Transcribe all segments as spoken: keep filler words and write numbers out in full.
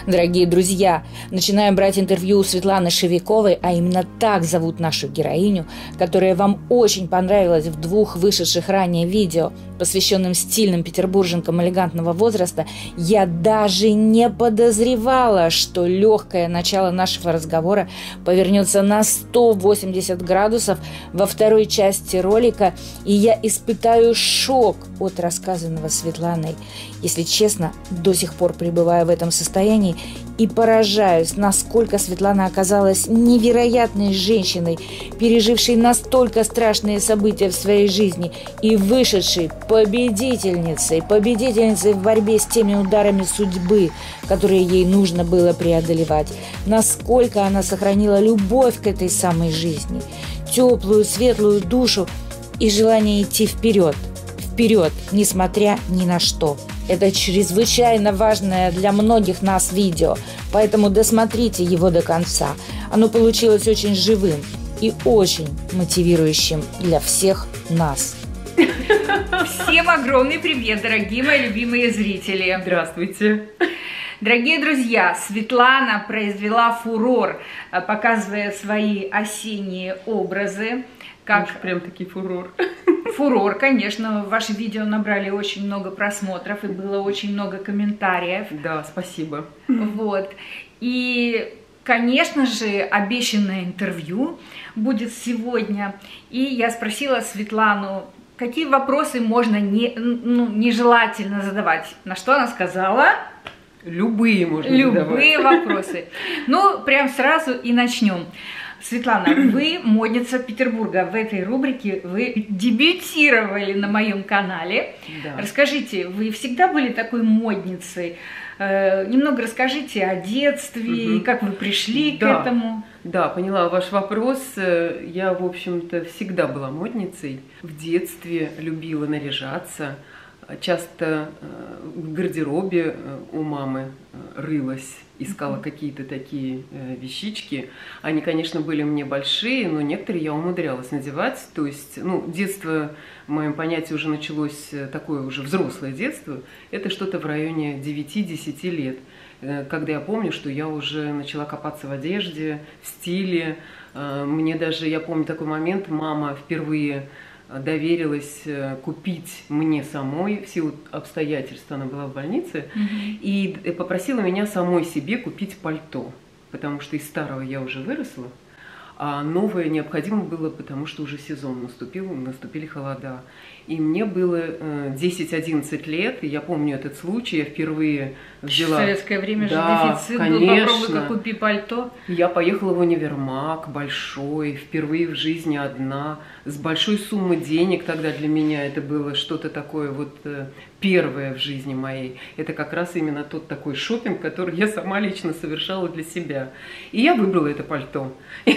Дорогие друзья, начинаем брать интервью у Светланы Шевиковой, а именно так зовут нашу героиню, которая вам очень понравилась в двух вышедших ранее видео, посвященным стильным петербурженкам элегантного возраста. Я даже не подозревала, что легкое начало нашего разговора повернется на сто восемьдесят градусов во второй части ролика, и я испытаю шок от рассказанного Светланой. Если честно, до сих пор пребываю в этом состоянии и поражаюсь, насколько Светлана оказалась невероятной женщиной, пережившей настолько страшные события в своей жизни и вышедшей победительницей, победительницей в борьбе с теми ударами судьбы, которые ей нужно было преодолевать. Насколько она сохранила любовь к этой самой жизни, теплую, светлую душу и желание идти вперед. Вперед, несмотря ни на что. Это чрезвычайно важное для многих нас видео, поэтому досмотрите его до конца. Оно получилось очень живым и очень мотивирующим для всех нас. Всем огромный привет, дорогие мои любимые зрители. Здравствуйте. Дорогие друзья, Светлана произвела фурор, показывая свои осенние образы. Как уж прям таки фурор. Фурор, конечно. Ваши видео набрали очень много просмотров и было очень много комментариев. Да, спасибо. Вот. И, конечно же, обещанное интервью будет сегодня. И я спросила Светлану, какие вопросы можно не, ну, нежелательно задавать. На что она сказала? Любые можно Любые задавать. вопросы. Ну, прям сразу и начнем. Светлана, вы модница Петербурга. В этой рубрике вы дебютировали на моем канале. Да. Расскажите, вы всегда были такой модницей? Э, немного расскажите о детстве, угу. Как вы пришли да. к этому. Да, поняла ваш вопрос. Я, в общем-то, всегда была модницей. В детстве любила наряжаться. Часто в гардеробе у мамы рылась, искала какие-то такие вещички. Они, конечно, были мне большие, но некоторые я умудрялась надевать. То есть, ну, детство, в моем понятии, уже началось такое уже взрослое детство. Это что-то в районе девяти-десяти лет. Когда я помню, что я уже начала копаться в одежде, в стиле. Мне даже, я помню такой момент, мама впервые доверилась купить мне самой, в силу обстоятельств она была в больнице, mm-hmm. и попросила меня самой себе купить пальто, потому что из старого я уже выросла, а новое необходимо было, потому что уже сезон наступил, наступили холода. И мне было десять-одиннадцать лет, и я помню этот случай, я впервые взяла... В советское время да, же дефицит конечно. был, попробуй-ка купи пальто. Я поехала в универмаг большой, впервые в жизни одна, с большой суммой денег тогда для меня это было что-то такое вот первое в жизни моей. Это как раз именно тот такой шопинг, который я сама лично совершала для себя. И я выбрала это пальто.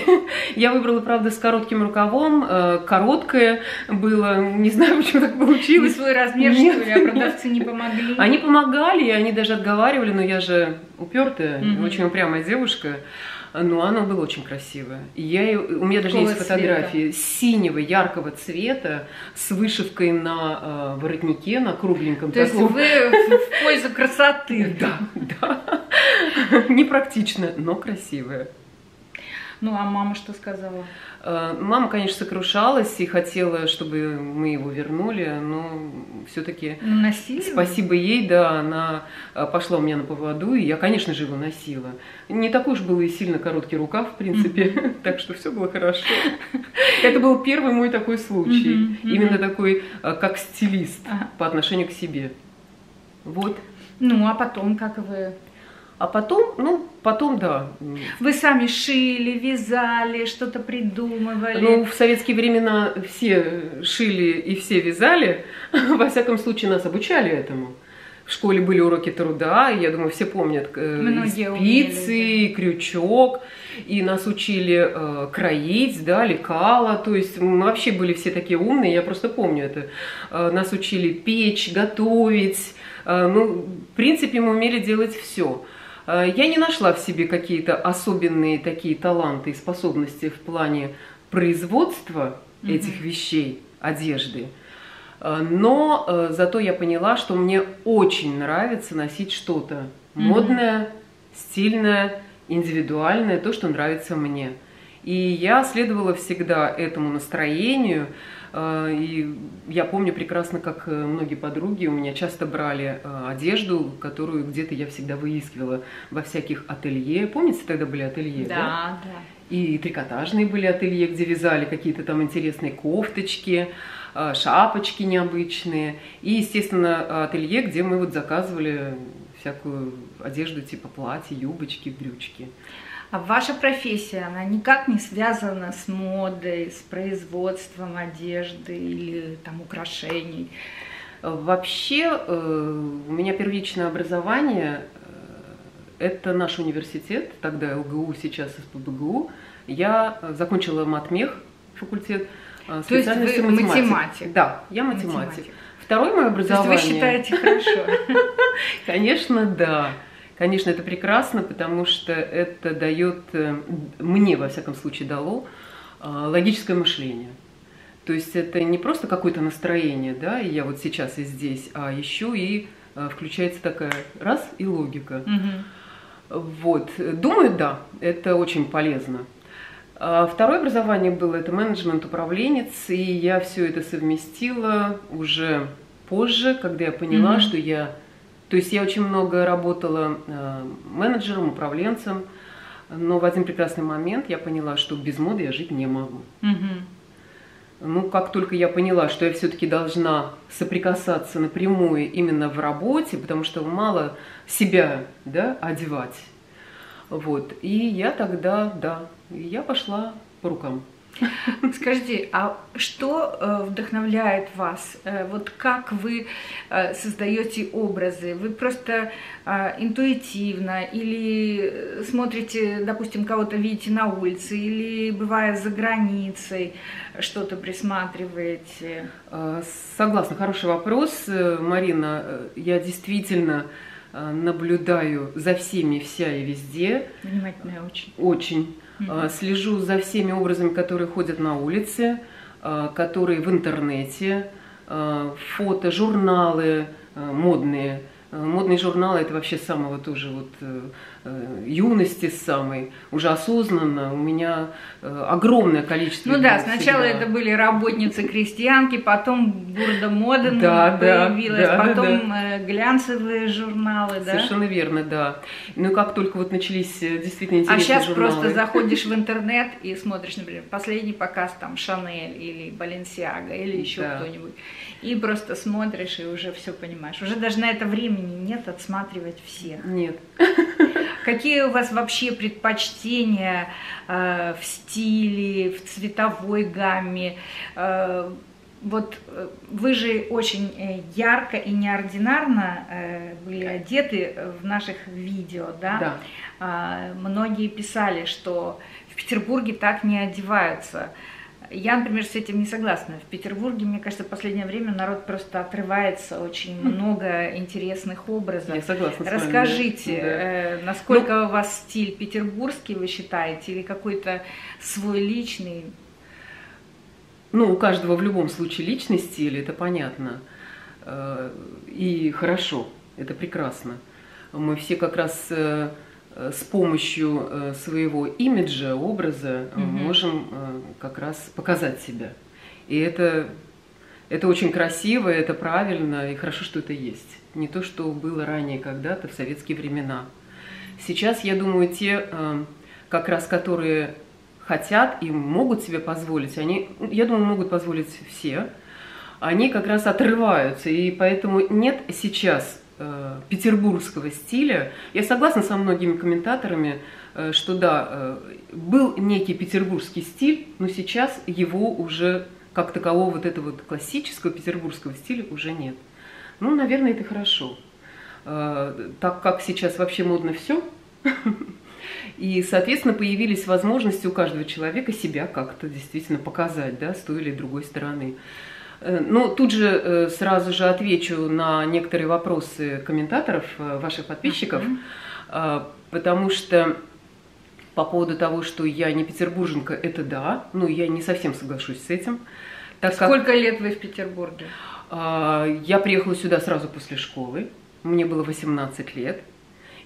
Я выбрала, правда, с коротким рукавом, короткое было, не знаю, почему так получилось. Не свой размер, Нет, что ли, а продавцы не помогли? Они помогали, и они даже отговаривали, но я же упертая, mm-hmm. очень упрямая девушка. Но оно было очень красивое. И я, у меня даже Какого есть фотографии цвета? Синего, яркого цвета, с вышивкой на э, воротнике, на кругленьком. То таком. есть вы в пользу красоты. Да, да. Непрактично, но красивое. Ну, а мама что сказала? Мама, конечно, сокрушалась и хотела, чтобы мы его вернули, но все-таки спасибо ей, да, она пошла у меня на поводу, и я, конечно же, его носила. Не такой уж был и сильно короткий рукав, в принципе, mm-hmm. так что все было хорошо. Это был первый мой такой случай, mm-hmm. Mm-hmm. именно такой, как стилист uh-huh. по отношению к себе. Вот. Ну, а потом как вы... А потом, ну, потом, да. Вы сами шили, вязали, что-то придумывали? Ну, в советские времена все шили и все вязали. Во всяком случае, нас обучали этому. В школе были уроки труда, и, я думаю, все помнят э, спицы, и крючок. И нас учили э, кроить, да, лекала. То есть мы вообще были все такие умные, я просто помню это. Э, нас учили печь, готовить. Э, ну, в принципе, мы умели делать все. Я не нашла в себе какие-то особенные такие таланты и способности в плане производства mm-hmm. этих вещей, одежды. Но зато я поняла, что мне очень нравится носить что-то mm-hmm. модное, стильное, индивидуальное, то, что нравится мне. И я следовала всегда этому настроению. И я помню прекрасно, как многие подруги у меня часто брали одежду, которую где-то я всегда выискивала во всяких ателье. Помните, тогда были ателье? Да, да. да. И трикотажные были ателье, где вязали какие-то там интересные кофточки, шапочки необычные. И, естественно, ателье, где мы вот заказывали всякую одежду типа платья, юбочки, брючки. А ваша профессия, она никак не связана с модой, с производством одежды или там украшений? Вообще, у меня первичное образование – это наш университет, тогда ЛГУ, сейчас СПбГУ. Я закончила матмех факультет. То есть вы математик? математик? Да, я математик. математик. Второе мое образование… То есть вы считаете хорошо? Конечно, да. Конечно, это прекрасно, потому что это дает, мне во всяком случае дало, логическое мышление. То есть это не просто какое-то настроение, да, и я вот сейчас и здесь, а еще и включается такая раз и логика. Угу. Вот, думаю, да, это очень полезно. Второе образование было это менеджмент управленец, и я все это совместила уже позже, когда я поняла, угу. что я… То есть я очень много работала э, менеджером, управленцем, но в один прекрасный момент я поняла, что без моды я жить не могу. Mm-hmm. Ну, как только я поняла, что я все-таки должна соприкасаться напрямую именно в работе, потому что мало себя, да, одевать. Вот. И я тогда, да, я пошла по рукам. Скажите, а что э, вдохновляет вас? Э, вот как вы э, создаете образы? Вы просто э, интуитивно или смотрите, допустим, кого-то видите на улице, или бывая за границей, что-то присматриваете? Согласна, хороший вопрос, Марина. Я действительно наблюдаю за всеми, вся и везде. Внимательная очень. Очень. Mm-hmm. Слежу за всеми образами, которые ходят на улице, которые в интернете, фото, журналы модные. Модные журналы – это вообще с самого тоже вот юности, с самой, уже осознанно. У меня огромное количество… Ну да, сначала всегда. Это были работницы-крестьянки, потом Бурда Мода да, появилась, да, потом да, да. глянцевые журналы, да? Совершенно верно, да. Ну как только вот начались действительно интересные журналы. А сейчас журналы. Просто заходишь в интернет и смотришь, например, последний показ там Шанель или Баленсиага или еще да. кто-нибудь. И просто смотришь и уже все понимаешь. Уже даже на это времени нет отсматривать всех. Нет. Какие у вас вообще предпочтения э, в стиле, в цветовой гамме? Э, вот э, вы же очень ярко и неординарно э, были одеты в наших видео, да? Да. Э, многие писали, что в Петербурге так не одеваются. Я, например, с этим не согласна. В Петербурге, мне кажется, в последнее время народ просто отрывается, очень много интересных образов. Я согласна с вами. Расскажите, да. э, насколько ну, у вас стиль петербургский, вы считаете, или какой-то свой личный? Ну, у каждого в любом случае личный стиль, это понятно. И хорошо, это прекрасно. Мы все как раз… с помощью своего имиджа, образа угу. можем как раз показать себя. И это, это очень красиво, это правильно, и хорошо, что это есть. Не то, что было ранее когда-то, в советские времена. Сейчас, я думаю, те, как раз которые хотят и могут себе позволить, они, я думаю, могут позволить все, они как раз отрываются. И поэтому нет сейчас петербургского стиля. Я согласна со многими комментаторами, что да, был некий петербургский стиль, но сейчас его уже как такового вот этого вот классического петербургского стиля уже нет. Ну, наверное, это хорошо. Так как сейчас вообще модно все, и, соответственно, появились возможности у каждого человека себя как-то действительно показать, да, с той или другой стороны. Ну, тут же сразу же отвечу на некоторые вопросы комментаторов, ваших подписчиков, uh-huh. потому что по поводу того, что я не петербурженка, это да, но я не совсем соглашусь с этим. Так Сколько как, лет вы в Петербурге? Я приехала сюда сразу после школы, мне было восемнадцать лет,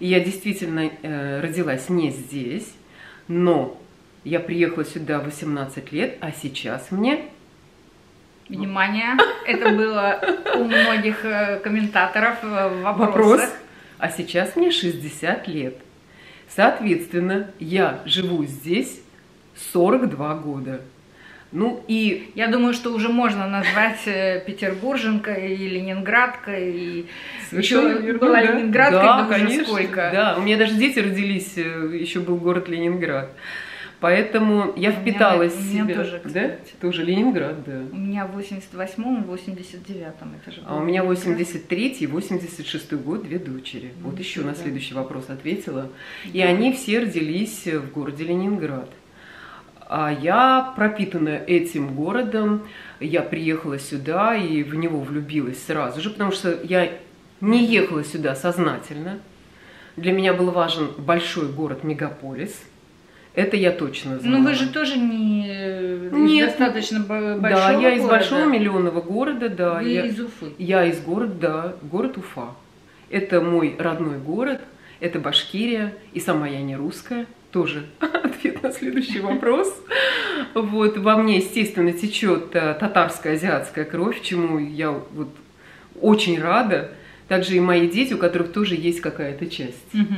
И я действительно э, родилась не здесь, но я приехала сюда в восемнадцать лет, а сейчас мне... Внимание, это было у многих комментаторов в вопросах. Вопрос. А сейчас мне шестьдесят лет. Соответственно, я живу здесь сорок два года. Ну и... Я думаю, что уже можно назвать петербурженкой и ленинградкой. И Совершенно еще верно, была да. Ленинградкой, Да, да, конечно, уже сколько. Да, у меня даже дети родились, еще был город Ленинград. Поэтому я впиталась у в меня себя. тоже, да? Тоже Ленинград, да. У меня в восемьдесят восьмом, восемьдесят девятом это же было. А у меня восемьдесят третий и восемьдесят шестой год, две дочери. Вот еще да. на следующий вопрос ответила. И да. Они все родились в городе Ленинград. А я пропитана этим городом, я приехала сюда и в него влюбилась сразу же, потому что я не ехала сюда сознательно. Для меня был важен большой город-мегаполис. Это я точно знаю. Ну вы же тоже не Нет. из достаточно большого Да, я города. из большого миллионного города, да. Вы я, из Уфы. Я из города, да, город Уфа. Это мой родной город, это Башкирия, и сама я не русская. Тоже ответ на следующий вопрос. Вот, во мне, естественно, течет татарская, азиатская кровь, чему я вот очень рада. Также и мои дети, у которых тоже есть какая-то часть. Угу.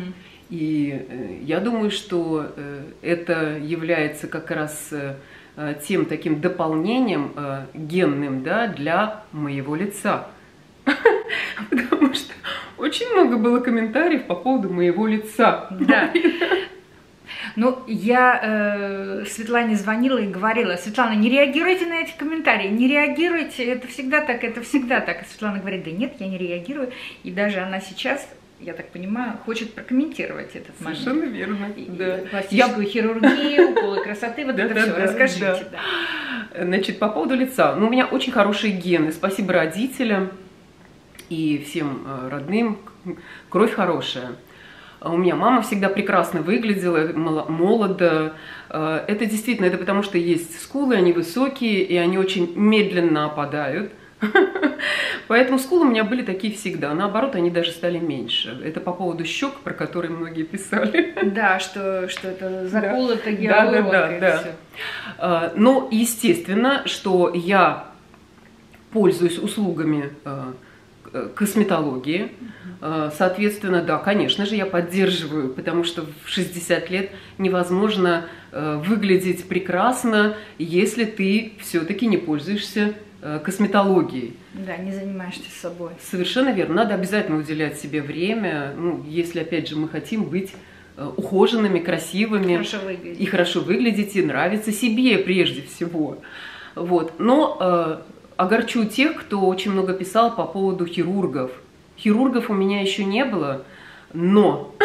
И я думаю, что это является как раз тем таким дополнением генным, да, для моего лица. Потому что очень много было комментариев по поводу моего лица. Да. Ну, я э, Светлане звонила и говорила: Светлана, не реагируйте на эти комментарии, не реагируйте, это всегда так, это всегда так. И Светлана говорит: да нет, я не реагирую. И даже она сейчас, я так понимаю, хочет прокомментировать этот момент. Совершенно верно. И, да. и пластическую я... хирургию, уколы красоты, вот да, это да, все. Да, расскажите. Да. Да. Значит, по поводу лица. Ну, у меня очень хорошие гены. Спасибо родителям и всем родным. Кровь хорошая. У меня мама всегда прекрасно выглядела, молодо. Это действительно, это потому что есть скулы, они высокие, и они очень медленно опадают. Поэтому скулы у меня были такие всегда. Наоборот, они даже стали меньше. Это по поводу щек, про которые многие писали. Да, что, что это заколото да. гиалуронкой. Да, да, да, да. Но естественно, что я пользуюсь услугами косметологии. Соответственно, да, конечно же, я поддерживаю, потому что в шестьдесят лет невозможно выглядеть прекрасно, если ты все-таки не пользуешься косметологией. Да, не занимаешься собой. Совершенно верно. Надо обязательно уделять себе время, ну, если, опять же, мы хотим быть ухоженными, красивыми. Хорошо выглядеть. И хорошо выглядеть, и нравиться себе прежде всего. Вот. Но огорчу тех, кто очень много писал по поводу хирургов. Хирургов у меня еще не было, но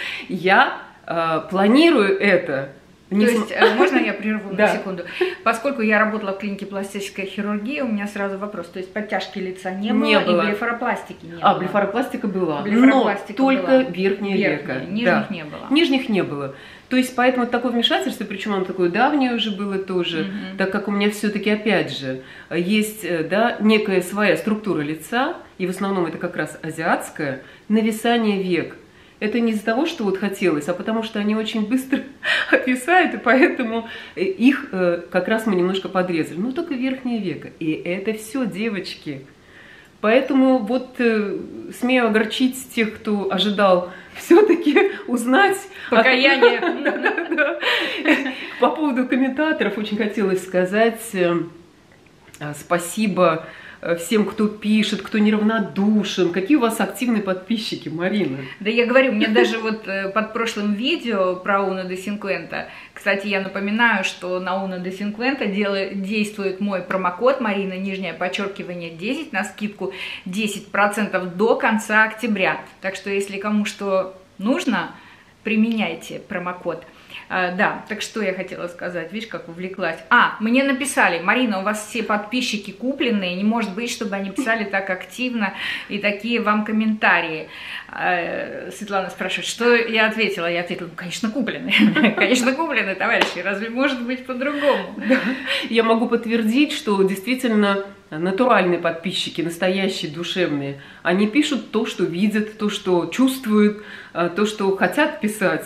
я э, планирую это. Не То есть, э, можно я прерву да. на секунду? Поскольку я работала в клинике пластической хирургии, у меня сразу вопрос. То есть подтяжки лица не, не было, было, и блефаропластики не а, было? А, блефаропластика была, блефаропластика но только была. верхняя века. Нижних да. не было. Нижних не было. То есть, поэтому такое вмешательство, причем оно такое давнее уже было тоже, угу. так как у меня все-таки, опять же, есть, да, некая своя структура лица, и в основном это как раз азиатская, нависание век. Это не из-за того, что вот хотелось, а потому что они очень быстро отвисают, и поэтому их как раз мы немножко подрезали. Ну, только верхнее веко. И это все, девочки. Поэтому вот э, смею огорчить тех, кто ожидал все-таки узнать покаяние. По поводу комментаторов очень хотелось сказать спасибо всем, кто пишет, кто неравнодушен. Какие у вас активные подписчики, Марина? Да я говорю, мне даже вот под прошлым видео про Uno de cincuenta, кстати, я напоминаю, что на Uno de cincuenta действует мой промокод Марина, нижнее подчеркивание десять, на скидку десять процентов до конца октября. Так что, если кому что нужно, применяйте промокод. А, да, так что я хотела сказать, видишь, как увлеклась. А, мне написали: Марина, у вас все подписчики купленные, не может быть, чтобы они писали так активно и такие вам комментарии. А, Светлана спрашивает, что я ответила? Я ответила: ну, конечно, купленные, конечно, купленные, товарищи, разве может быть по-другому? Я могу подтвердить, что действительно натуральные подписчики, настоящие, душевные, они пишут то, что видят, то, что чувствуют, то, что хотят писать.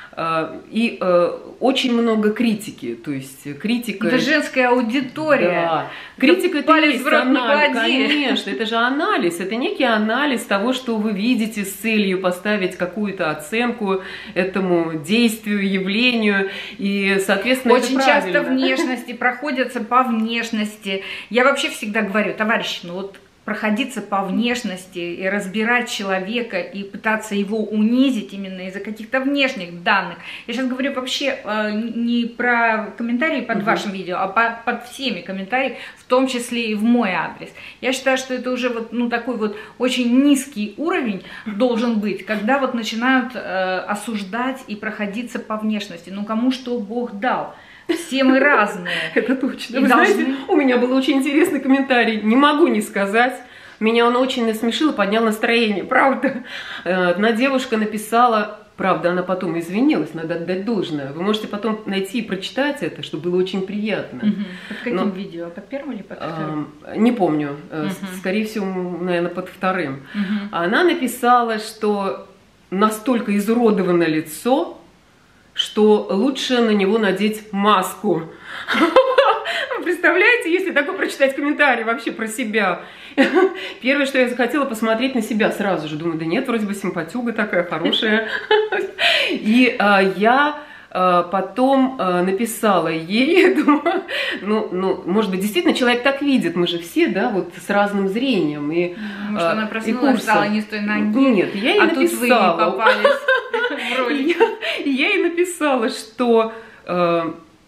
И э, очень много критики, то есть критика... Это женская аудитория. Да. Критика это палец есть в рот не анализ, клади. конечно, это же анализ, это некий анализ того, что вы видите с целью поставить какую-то оценку этому действию, явлению, и, соответственно, Очень это часто правильно. внешности проходятся по внешности. Я вообще всегда говорю, товарищи, ну вот проходиться по внешности и разбирать человека и пытаться его унизить именно из-за каких-то внешних данных. Я сейчас говорю вообще э, не про комментарии под угу. вашим видео, а по, под всеми комментариями, в том числе и в мой адрес. Я считаю, что это уже вот, ну, такой вот очень низкий уровень должен быть, когда вот начинают э, осуждать и проходиться по внешности. Ну, кому что Бог дал. Все мы разные. Это точно. И Вы должны... знаете, у меня был очень интересный комментарий. Не могу не сказать. Меня он очень насмешил и поднял настроение. Правда. Одна девушка написала... Правда, она потом извинилась, надо отдать должное. Вы можете потом найти и прочитать это, что было очень приятно. Угу. Под каким Но, видео? Под первым или под вторым? Э, не помню. Угу. Скорее всего, наверное, под вторым. Угу. Она написала, что настолько изуродовано лицо, что лучше на него надеть маску. Представляете, если такой прочитать комментарий вообще про себя. Первое, что я захотела посмотреть на себя сразу же. Думаю, да нет, вроде бы симпатюга такая хорошая. И а, я а, потом а, написала ей, думаю, ну, ну, может быть, действительно человек так видит, мы же все, да, вот с разным зрением. И, может, а, она проснулась, встала не с той ноги, нет, я ей а написала. Тут вы попались в ролик. Я, я ей написала, что э,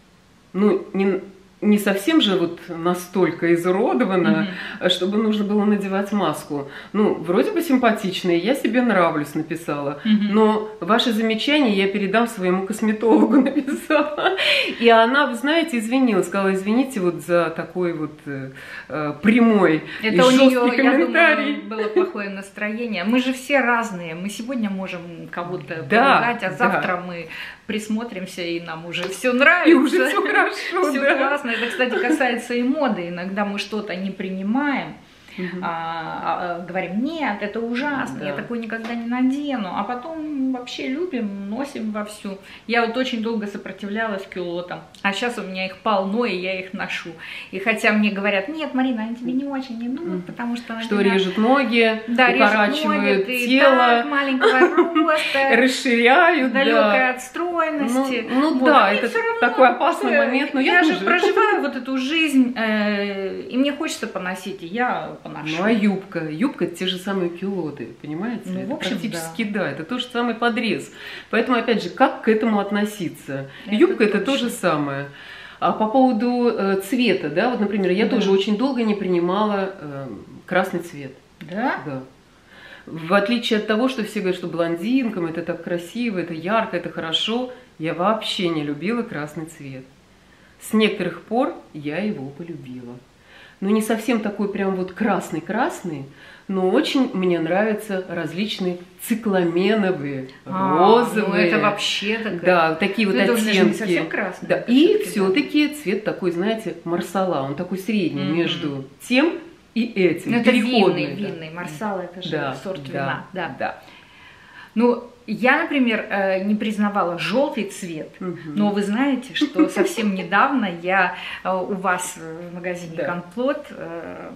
ну, не, не совсем же вот настолько изуродована, mm-hmm. чтобы нужно было надевать маску. Ну, вроде бы симпатичная, я себе нравлюсь, написала. Mm-hmm. Но ваши замечания я передам своему косметологу, написала. И она, вы знаете, извинилась, сказала, извините вот за такой вот э, прямой Это и у жесткий нее, комментарий. Я думаю, было плохое настроение. Мы же все разные. Мы сегодня можем кого-то да, поругать, а завтра да. мы присмотримся, и нам уже все нравится. И уже все хорошо, все да. классно. Это, кстати, касается и моды. Иногда мы что-то не принимаем, Угу. а, а, говорим, нет, это ужасно, Да. я такой никогда не надену, а потом вообще любим, носим вовсю. Я вот очень долго сопротивлялась кюлотам, а сейчас у меня их полно, и я их ношу. И хотя мне говорят, нет, Марина, они тебе не очень идут, потому что... Что тебя... режут ноги, да, укорачивают ноги, тело, так, маленького роста, расширяют, далекая да. от стройности. Ну, ну вот. да, Они это всё равно, такой опасный э, момент, но я, я же тоже. проживаю вот эту жизнь, э, и мне хочется поносить, и я поношу. Ну а юбка? Юбка — это те же самые кюлоты, понимаете? Ну, это в общем, практически да. да, это тот же самый подрез. Поэтому, опять же, как к этому относиться? Это Юбка — это точно. то же самое. А по поводу э, цвета, да, вот, например, я Да. тоже очень долго не принимала э, красный цвет. Да? Да. В отличие от того, что все говорят, что блондинкам это так красиво, это ярко, это хорошо, я вообще не любила красный цвет. С некоторых пор я его полюбила. Ну, не совсем такой прям вот красный-красный, но очень мне нравятся различные цикламеновые, А, розовые. ну это вообще такая. Да, такие вот Ну, это уже оттенки. не совсем красный. Да. это И всё-таки, все-таки цвет такой, знаете, марсала, он такой средний Мгм. между тем и этим. Ну, это переходный, винный, да. винный. Марсала это же Да, сорт да, вина. Да. да. Ну, я, например, э, не признавала желтый цвет, Мгм. но вы знаете, что совсем недавно я э, у вас в магазине Да. Комплот э,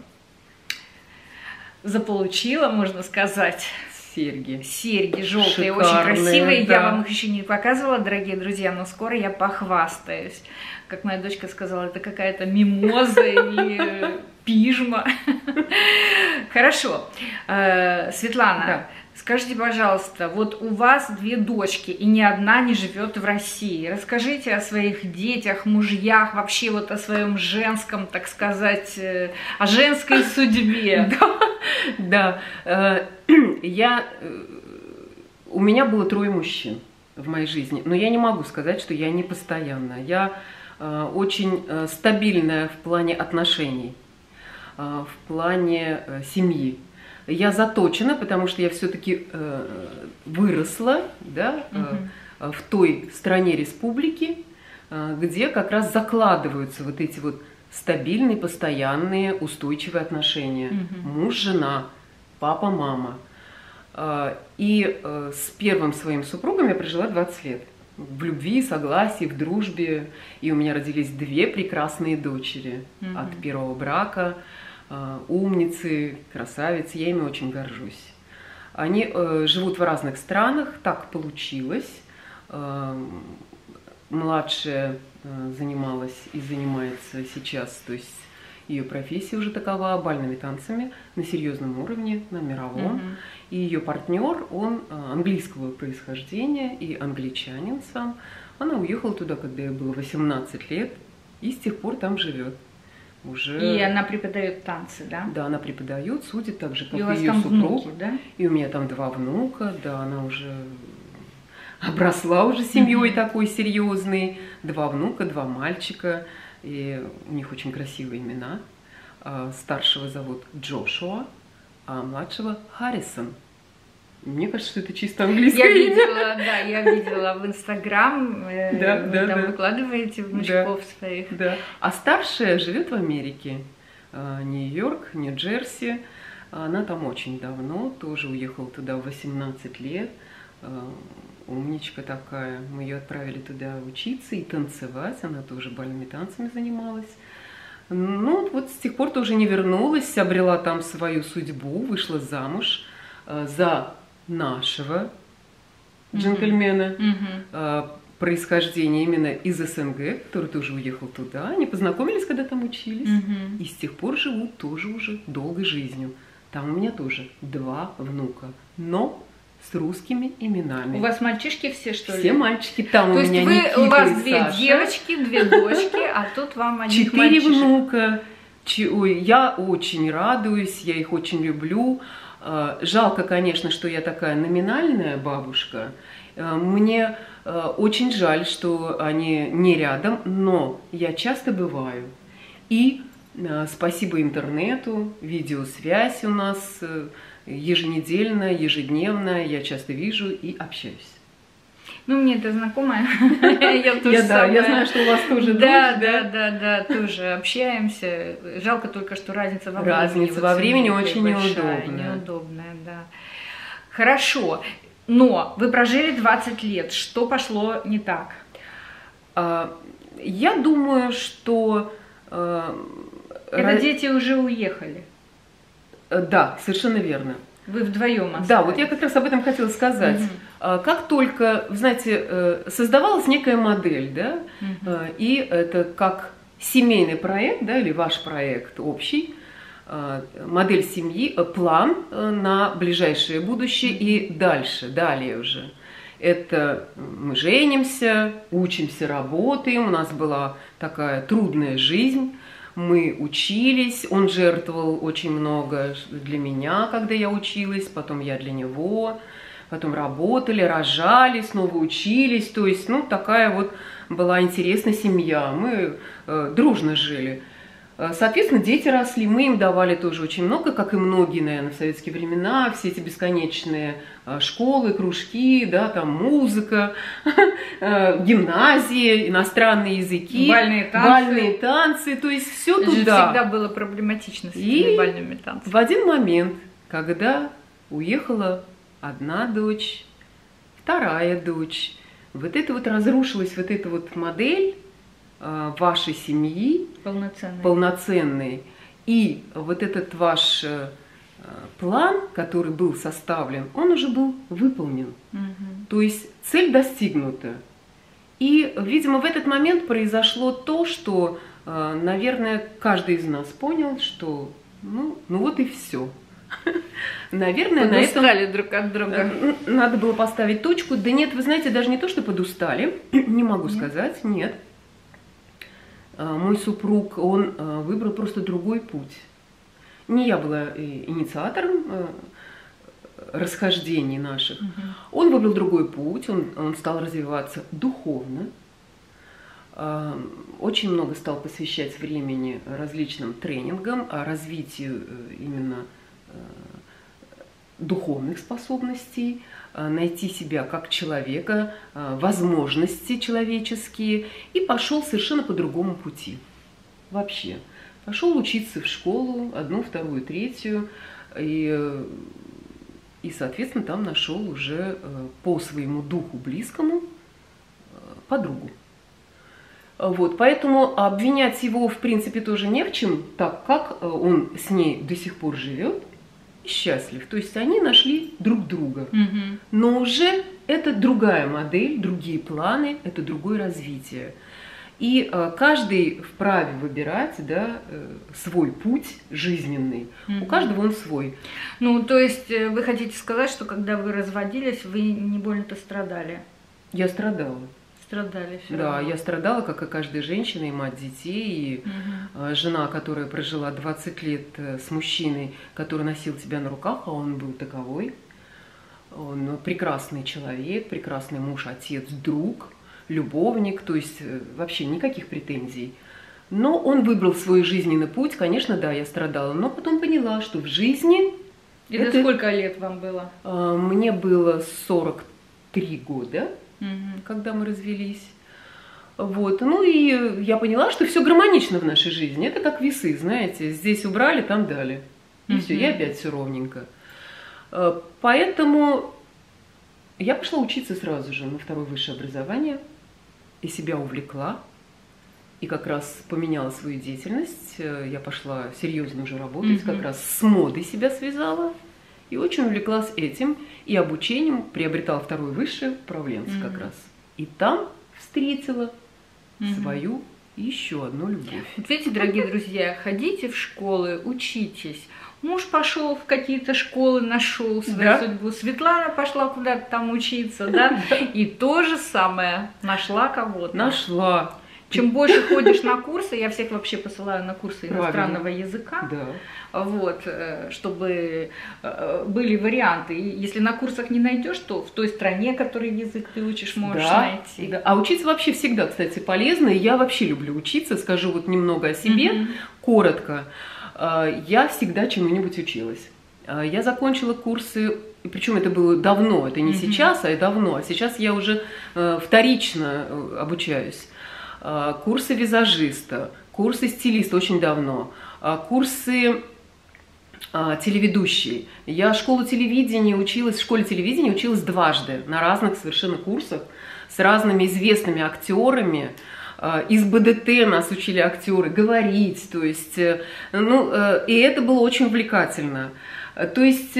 заполучила, можно сказать, Серьги. серьги желтые, очень Шикарные, красивые. да. Я вам их еще не показывала, дорогие друзья, но скоро я похвастаюсь. Как моя дочка сказала, это какая-то мимоза или пижма. Хорошо. Э, Светлана, Да. скажите, пожалуйста, вот у вас две дочки, и ни одна не живет в России. Расскажите о своих детях, мужьях, вообще вот о своем женском, так сказать, э, о женской судьбе. Да, э, я, э, у меня было трое мужчин в моей жизни, но я не могу сказать, что я не постоянная. Я э, очень э, стабильная в плане отношений, э, в плане э, семьи. Я заточена, потому что я все-таки э, выросла, да, э, в той стране республики, э, где как раз закладываются вот эти вот стабильные, постоянные, устойчивые отношения. Мгм. Муж, жена, папа, мама. А, И э, с первым своим супругом я прожила двадцать лет. В любви, согласии, в дружбе. И у меня родились две прекрасные дочери Мгм. от первого брака. А, Умницы, красавицы. Я ими очень горжусь. Они э, живут в разных странах, так получилось. Э, Младшая э, занималась и занимается сейчас, то есть ее профессия уже такова, бальными танцами на серьезном уровне, на мировом. Мгм. И ее партнер, он э, английского происхождения и англичанин сам. Она уехала туда, когда ей было восемнадцать лет, и с тех пор там живет. Уже... И она преподает танцы, да? Да, она преподает, судит так же, как И и у вас ее там супруг. внуки, да? И у меня там два внука, да, она уже обросла уже семьей Мгм. такой серьезной. Два внука, два мальчика, и у них очень красивые имена. А, Старшего зовут Джошуа, а младшего Харрисон. Мне кажется, что это чисто английское Я имя. видела, да, я видела в Инстаграм, э, Да, вы да, там да. выкладываете внучков своих. Да. А старшая живет в Америке, а, Нью-Йорк, Нью-Джерси. Она там очень давно, тоже уехала туда в восемнадцать лет. А, Умничка такая. Мы ее отправили туда учиться и танцевать. Она тоже бальными танцами занималась. Ну, вот с тех пор тоже не вернулась, обрела там свою судьбу, вышла замуж а, за нашего джентльмена. Мгм. а, Происхождение именно из СНГ, который тоже уехал туда. Они познакомились, когда там учились. Мгм. И с тех пор живут тоже уже долгой жизнью. Там у меня тоже два внука, но с русскими именами. У вас мальчишки все, что ли? Все мальчики. Там То у есть меня вы, Никита у вас и две Саша. девочки, две дочки, а тут вам один Четыре мальчишек. внука. Че- Ой, я очень радуюсь, я их очень люблю. А, Жалко, конечно, что я такая номинальная бабушка. А, Мне а, очень жаль, что они не рядом, но я часто бываю. И а, спасибо интернету, видеосвязь у нас э, еженедельная, ежедневная, я часто вижу и общаюсь. Ну, мне это знакомо. Я тоже Я, да, я самое. знаю, что у вас тоже Да, дочь, да, да, да, тоже общаемся. Жалко только, что разница во времени. Разница вот во с времени Америкой очень большая, неудобная. Неудобная, да. Хорошо, но вы прожили двадцать лет, что пошло не так? А, Я думаю, что... э, Когда ра- дети уже уехали, э, Да, совершенно верно. вы вдвоем остались. Да, вот я как раз об этом хотела сказать. Мгм. А, Как только, знаете, э, создавалась некая модель, да, Мгм. э, и это как семейный проект, да, или ваш проект общий, э, модель семьи, э, план э, на ближайшее будущее и дальше, далее уже. Это мы женимся, учимся, работаем, у нас была такая трудная жизнь, мы учились, он жертвовал очень много для меня, когда я училась, потом я для него, потом работали, рожали, снова учились, то есть, ну, такая вот была интересная семья, мы э, дружно жили. Э, Соответственно, дети росли, мы им давали тоже очень много, как и многие, наверное, в советские времена, все эти бесконечные э, школы, кружки, да, там музыка, э, гимназии, иностранные языки, Бальные танцы. бальные танцы, то есть все Это же туда. всегда было проблематично с И этими бальными танцами. В один момент, когда уехала одна дочь, вторая дочь, вот это вот разрушилась вот эта вот модель э, вашей семьи, Полноценные. полноценный. И вот этот ваш э, план, который был составлен, он уже был выполнен. Мгм. То есть цель достигнута. И, видимо, в этот момент произошло то, что, э, наверное, каждый из нас понял, что ну, ну вот и все. Наверное, на этом Подустали друг от друга. э, надо было поставить точку. Да нет, вы знаете, даже не то, что подустали, не могу Нет? сказать, нет. А, Мой супруг, он а, выбрал просто другой путь. Не я была э, инициатором э, расхождений наших. Мгм. Он выбрал другой путь, он, он стал развиваться духовно. А, Очень много стал посвящать времени различным тренингам, а развитию э, именно э, духовных способностей, а, найти себя как человека, а, возможности человеческие, и пошел совершенно по другому пути. вообще. Пошел учиться в школу, одну, вторую, третью, и, и соответственно, там нашел уже по своему духу близкому подругу. Вот, поэтому обвинять его, в принципе, тоже не в чем, так как он с ней до сих пор живет и счастлив. То есть они нашли друг друга. Угу. Но уже это другая модель, другие планы, это другое развитие. И э, каждый вправе выбирать, да, э, свой путь жизненный. Mm-hmm. У каждого он свой. Ну, то есть вы хотите сказать, что когда вы разводились, вы не больно-то страдали? Я страдала. Страдали все Да, равно. я страдала, как и каждая женщина, и мать детей, и mm-hmm. э, жена, которая прожила двадцать лет э, с мужчиной, который носил тебя на руках, а он был таковой. Он прекрасный человек, прекрасный муж, отец, друг, любовник, то есть вообще никаких претензий. Но он выбрал свой жизненный путь, конечно, да, я страдала, но потом поняла, что в жизни... Это, это сколько лет вам было? Мне было сорок три года, угу. когда мы развелись. Вот. Ну и я поняла, что все гармонично в нашей жизни. Это как весы, знаете, здесь убрали, там дали. И угу. все, и опять все ровненько. Поэтому я пошла учиться сразу же на второе высшее образование. И себя увлекла, и как раз поменяла свою деятельность. Я пошла серьезно уже работать, mm-hmm. как раз с модой себя связала, и очень увлеклась этим, и обучением, приобретала второе высшее управленца mm-hmm. как раз. И там встретила mm-hmm. свою еще одну любовь. Вот видите, дорогие друзья, ходите в школы, учитесь. Муж пошел в какие-то школы, нашел свою да? судьбу. Светлана пошла куда-то там учиться, да? И то же самое. Нашла кого-то. Нашла. Чем больше ходишь на курсы, я всех вообще посылаю на курсы иностранного Правильно. языка, да. вот, чтобы были варианты. И если на курсах не найдешь, то в той стране, который язык ты учишь, можешь да, найти. Да. А учиться вообще всегда, кстати, полезно. И я вообще люблю учиться. Скажу вот немного о себе, mm-hmm. коротко. Я всегда чему-нибудь училась. Я закончила курсы, причем это было давно, это не mm-hmm. сейчас, а и давно, а сейчас я уже вторично обучаюсь. Курсы визажиста, курсы стилиста очень давно, курсы телеведущей. Я школу телевидения училась, в школе телевидения училась дважды на разных совершенно курсах с разными известными актерами. Из БДТ нас учили актеры говорить, то есть, ну, и это было очень увлекательно. То есть,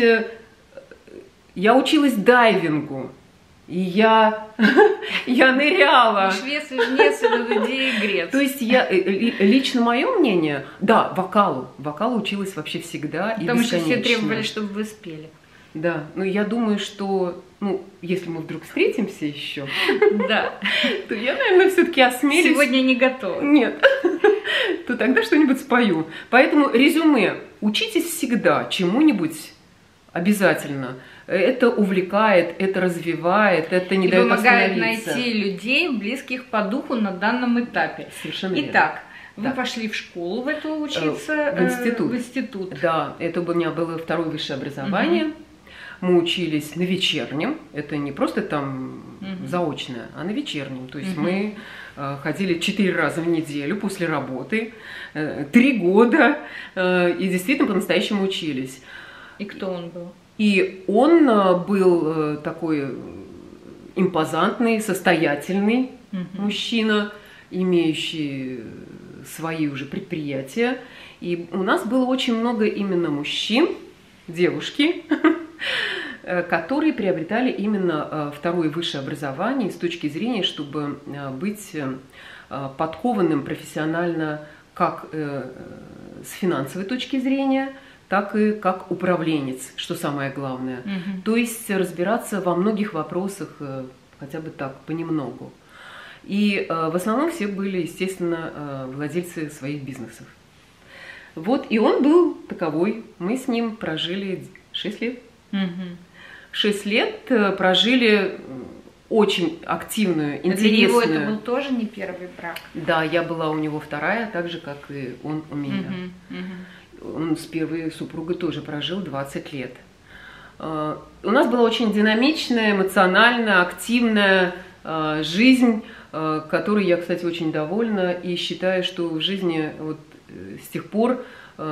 я училась дайвингу, и я, я ныряла. Швец, жнец, идея грец. То есть, я, лично мое мнение, да, вокалу, вокалу училась вообще всегда и Потому что все требовали, чтобы вы спели. Да, но я думаю, что, ну, если мы вдруг встретимся еще, да, то я, наверное, все-таки осмелюсь. Сегодня не готова. Нет, то тогда что-нибудь спою. Поэтому резюме: учитесь всегда чему-нибудь обязательно. Это увлекает, это развивает, это не дает остановиться. И помогает найти людей, близких по духу на данном этапе. Совершенно верно. Итак, вы да. пошли в школу в эту учиться? В институт. В институт. Да, это у меня было второе высшее образование. Угу. Мы учились на вечернем, это не просто там угу. заочное, а на вечернем. То есть угу. мы э, ходили четыре раза в неделю после работы, э, три года, э, и действительно по-настоящему учились. И кто он был? И он э, был э, такой импозантный, состоятельный угу. мужчина, имеющий свои уже предприятия. И у нас было очень много именно мужчин, девушки, которые приобретали именно второе высшее образование с точки зрения, чтобы быть подкованным профессионально как с финансовой точки зрения, так и как управленец, что самое главное. Mm-hmm. То есть разбираться во многих вопросах, хотя бы так, понемногу. И в основном все были, естественно, владельцы своих бизнесов. Вот, и он был таковой. Мы с ним прожили шесть лет. Mm-hmm. шесть лет прожили очень активную, интересную... Для него это был тоже не первый брак? Да, я была у него вторая, так же, как и он у меня. Mm-hmm. Mm-hmm. Он с первой супругой тоже прожил двадцать лет. У нас была очень динамичная, эмоциональная, активная жизнь, которой я, кстати, очень довольна и считаю, что в жизни вот с тех пор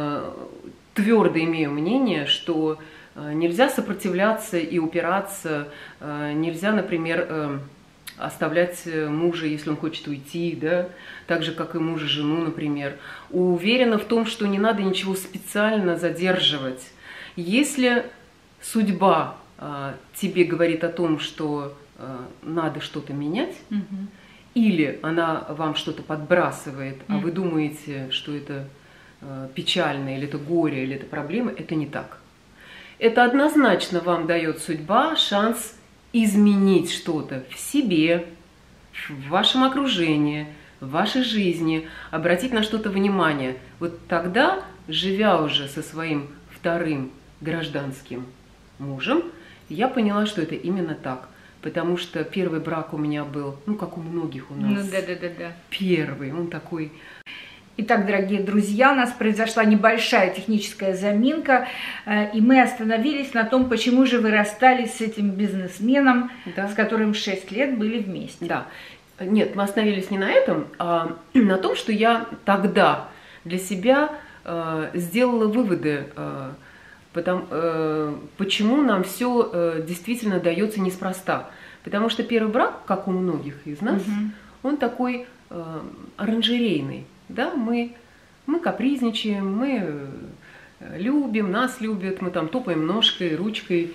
твердо имею мнение, что нельзя сопротивляться и упираться, нельзя, например, оставлять мужа, если он хочет уйти, да, так же, как и мужа, жену, например. Уверена в том, что не надо ничего специально задерживать. Если судьба э, тебе говорит о том, что э, надо что-то менять, угу. или она вам что-то подбрасывает, угу. а вы думаете, что это э, печально, или это горе, или это проблема, это не так. Это однозначно вам дает судьба шанс изменить что-то в себе, в вашем окружении, в вашей жизни, обратить на что-то внимание. Вот тогда, живя уже со своим вторым гражданским мужем, я поняла, что это именно так. Потому что первый брак у меня был, ну, как у многих у нас. Ну, да-да-да. Первый, он такой... Итак, дорогие друзья, у нас произошла небольшая техническая заминка, и мы остановились на том, почему же вы расстались с этим бизнесменом, да. с которым шесть лет были вместе. Да. Нет, мы остановились не на этом, а на том, что я тогда для себя э, сделала выводы, э, потому, э, почему нам все э, действительно дается неспроста. Потому что первый брак, как у многих из нас, угу. он такой э, оранжерейный. Да, мы, мы капризничаем, мы любим, нас любят, мы там топаем ножкой, ручкой,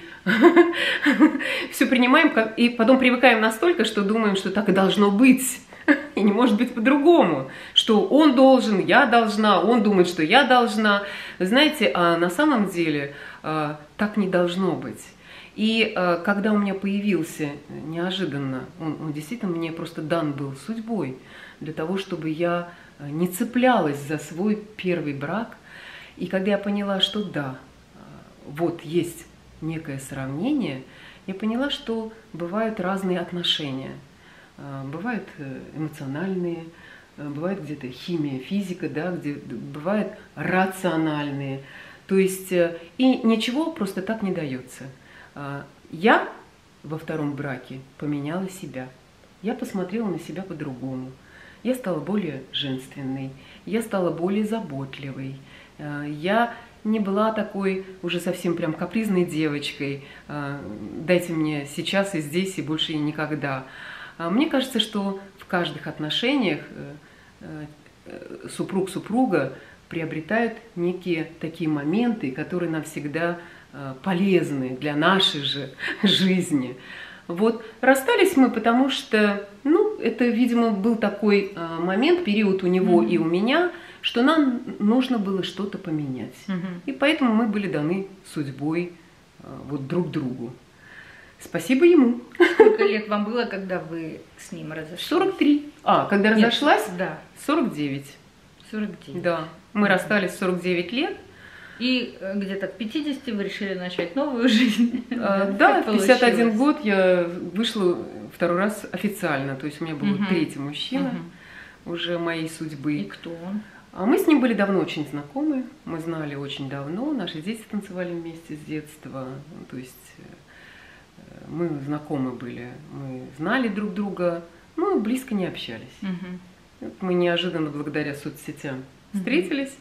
все принимаем, и потом привыкаем настолько, что думаем, что так и должно быть, и не может быть по-другому, что он должен, я должна, он думает, что я должна. Вы знаете, а на самом деле так не должно быть. И когда у меня появился неожиданно, он, он действительно мне просто дан был судьбой, для того, чтобы я не цеплялась за свой первый брак. И когда я поняла, что да, вот есть некое сравнение, я поняла, что бывают разные отношения. Бывают эмоциональные, бывает где-то химия, физика, да, где бывают рациональные. То есть и ничего просто так не дается. Я во втором браке поменяла себя. Я посмотрела на себя по-другому. Я стала более женственной, я стала более заботливой, я не была такой уже совсем прям капризной девочкой, дайте мне сейчас и здесь, и больше и никогда. Мне кажется, что в каждых отношениях супруг-супруга приобретают некие такие моменты, которые нам всегда полезны для нашей же жизни. Вот расстались мы, потому что, ну, это, видимо, был такой э, момент, период у него mm-hmm. и у меня, что нам нужно было что-то поменять. Mm-hmm. И поэтому мы были даны судьбой э, вот друг другу. Спасибо ему. Сколько лет вам было, когда вы с ним разошлись? сорок три. А, когда Нет, разошлась? Да. сорок девять. сорок девять. Да. Мы mm-hmm. расстались в сорок девять лет. И где-то к пятидесяти вы решили начать новую жизнь. А, да, в пятьдесят один год я вышла второй раз официально. То есть у меня был угу. третий мужчина угу. уже моей судьбы. И кто он? А мы с ним были давно очень знакомы. Мы знали очень давно. Наши дети танцевали вместе с детства. То есть мы знакомы были. Мы знали друг друга, но близко не общались. Угу. Мы неожиданно благодаря соцсетям угу. встретились.